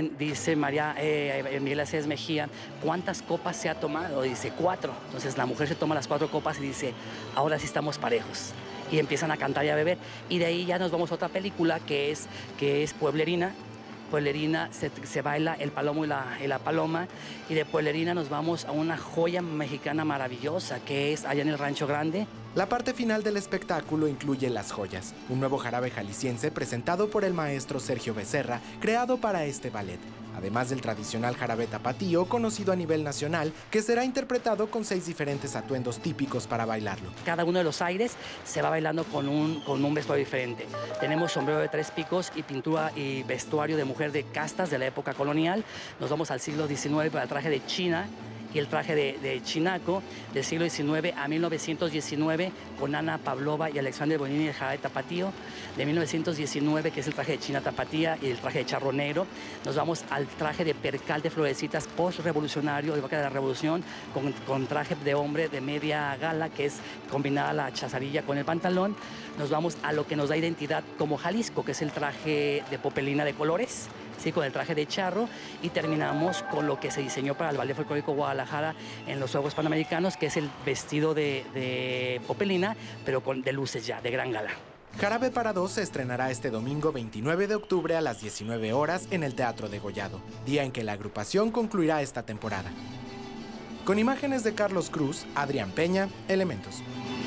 Speaker 7: Miguel Aceves Mejía, ¿cuántas copas se ha tomado? Dice 4. Entonces la mujer se toma las 4 copas y dice, ahora sí estamos parejos. Y empiezan a cantar y a beber. Y de ahí ya nos vamos a otra película que es Pueblerina. Pueblerina se baila el palomo y la paloma, y de Pueblerina nos vamos a una joya mexicana maravillosa que es allá en el Rancho Grande.
Speaker 3: La parte final del espectáculo incluye Las Joyas, un nuevo jarabe jalisciense presentado por el maestro Sergio Becerra, creado para este ballet, además del tradicional jarabe tapatío conocido a nivel nacional, que será interpretado con 6 diferentes atuendos típicos para bailarlo.
Speaker 7: Cada uno de los aires se va bailando con un vestuario diferente. Tenemos sombrero de 3 picos y pintura y vestuario de mujer de castas de la época colonial. Nos vamos al siglo XIX para el traje de China y el traje de chinaco del siglo XIX a 1919 con Ana Pavlova y Alexander Bonini, el jarabe tapatío. De 1919, que es el traje de China tapatía y el traje de charro negro. Nos vamos al traje de percal de florecitas post-revolucionario, de época de la revolución, con traje de hombre de media gala, que es combinada la chazarilla con el pantalón. Nos vamos a lo que nos da identidad como Jalisco, que es el traje de popelina de colores, ¿sí? Con el traje de charro, y terminamos con lo que se diseñó para el Ballet Folclórico Guadalajara en los Juegos Panamericanos, que es el vestido de popelina, pero de luces ya, de gran gala.
Speaker 3: Jarabe para Dos se estrenará este domingo 29 de octubre a las 19 horas en el Teatro Degollado, día en que la agrupación concluirá esta temporada. Con imágenes de Carlos Cruz, Adrián Peña, Elementos.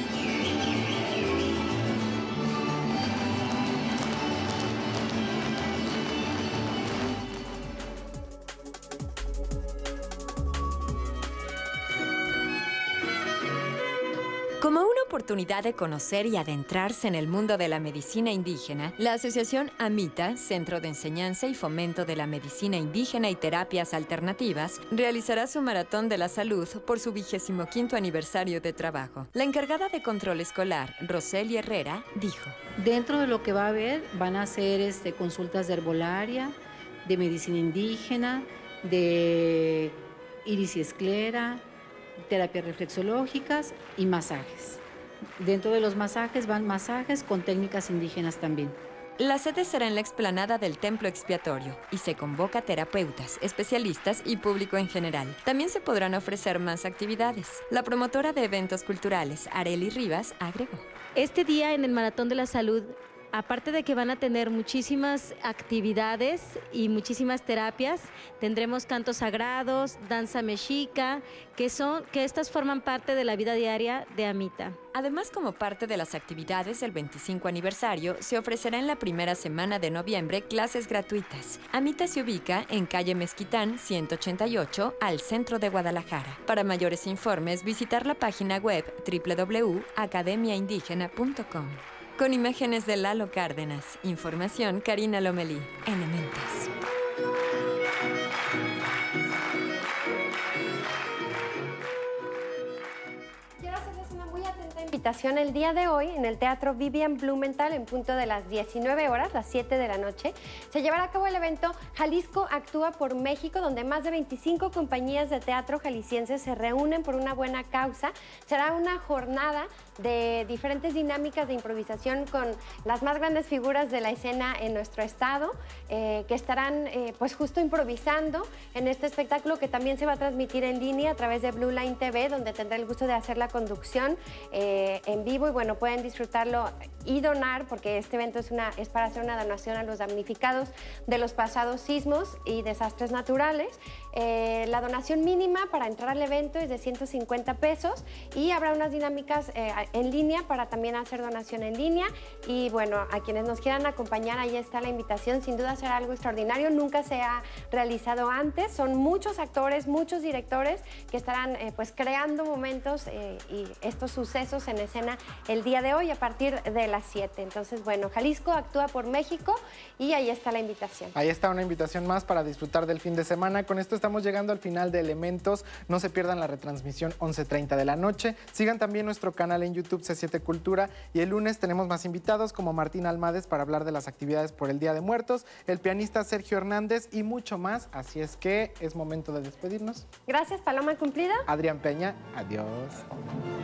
Speaker 1: Como una oportunidad de conocer y adentrarse en el mundo de la medicina indígena, la Asociación AMITA, Centro de Enseñanza y Fomento de la Medicina Indígena y Terapias Alternativas, realizará su Maratón de la Salud por su 25º aniversario de trabajo. La encargada de control escolar, Roseli Herrera, dijo:
Speaker 8: Dentro de lo que va a haber van a ser consultas de herbolaria, de medicina indígena, de iris y esclera, terapias reflexológicas y masajes. Dentro de los masajes van masajes con técnicas indígenas también.
Speaker 1: La sede será en la explanada del Templo Expiatorio y se convoca a terapeutas, especialistas y público en general. También se podrán ofrecer más actividades. La promotora de eventos culturales, Arely Rivas, agregó:
Speaker 9: Este día en el Maratón de la Salud, aparte de que van a tener muchísimas actividades y muchísimas terapias, tendremos cantos sagrados, danza mexica, que estas forman parte de la vida diaria de AMITA.
Speaker 1: Además, como parte de las actividades del 25 aniversario, se ofrecerá en la primera semana de noviembre clases gratuitas. AMITA se ubica en calle Mezquitán 188, al centro de Guadalajara. Para mayores informes, visitar la página web www.academiaindígena.com. Con imágenes de Lalo Cárdenas, información Karina Lomelí, Elementos.
Speaker 2: Quiero hacerles una muy atenta invitación el día de hoy en el Teatro Vivian Blumenthal en punto de las 19 horas, las 7 de la noche. Se llevará a cabo el evento Jalisco Actúa por México, donde más de 25 compañías de teatro jaliscienses se reúnen por una buena causa. Será una jornada de diferentes dinámicas de improvisación con las más grandes figuras de la escena en nuestro estado, que estarán pues justo improvisando en este espectáculo, que también se va a transmitir en línea a través de Blue Line TV, donde tendré el gusto de hacer la conducción en vivo y bueno, pueden disfrutarlo y donar, porque este evento es para hacer una donación a los damnificados de los pasados sismos y desastres naturales. La donación mínima para entrar al evento es de 150 pesos y habrá unas dinámicas en línea para también hacer donación en línea. Y bueno, a quienes nos quieran acompañar, ahí está la invitación. Sin duda será algo extraordinario, nunca se ha realizado antes. Son muchos actores, muchos directores que estarán pues creando momentos y estos sucesos en escena el día de hoy a partir de las 7. Entonces, bueno, Jalisco actúa por México y ahí está la invitación.
Speaker 20: Ahí está una invitación más para disfrutar del fin de semana. Con esto estamos llegando al final de Elementos. No se pierdan la retransmisión 11:30 de la noche. Sigan también nuestro canal en YouTube C7 Cultura y el lunes tenemos más invitados como Martín Almades para hablar de las actividades por el Día de Muertos, el pianista Sergio Hernández y mucho más. Así es que es momento de despedirnos.
Speaker 2: Gracias, Paloma Cumplida.
Speaker 20: Adrián Peña, adiós.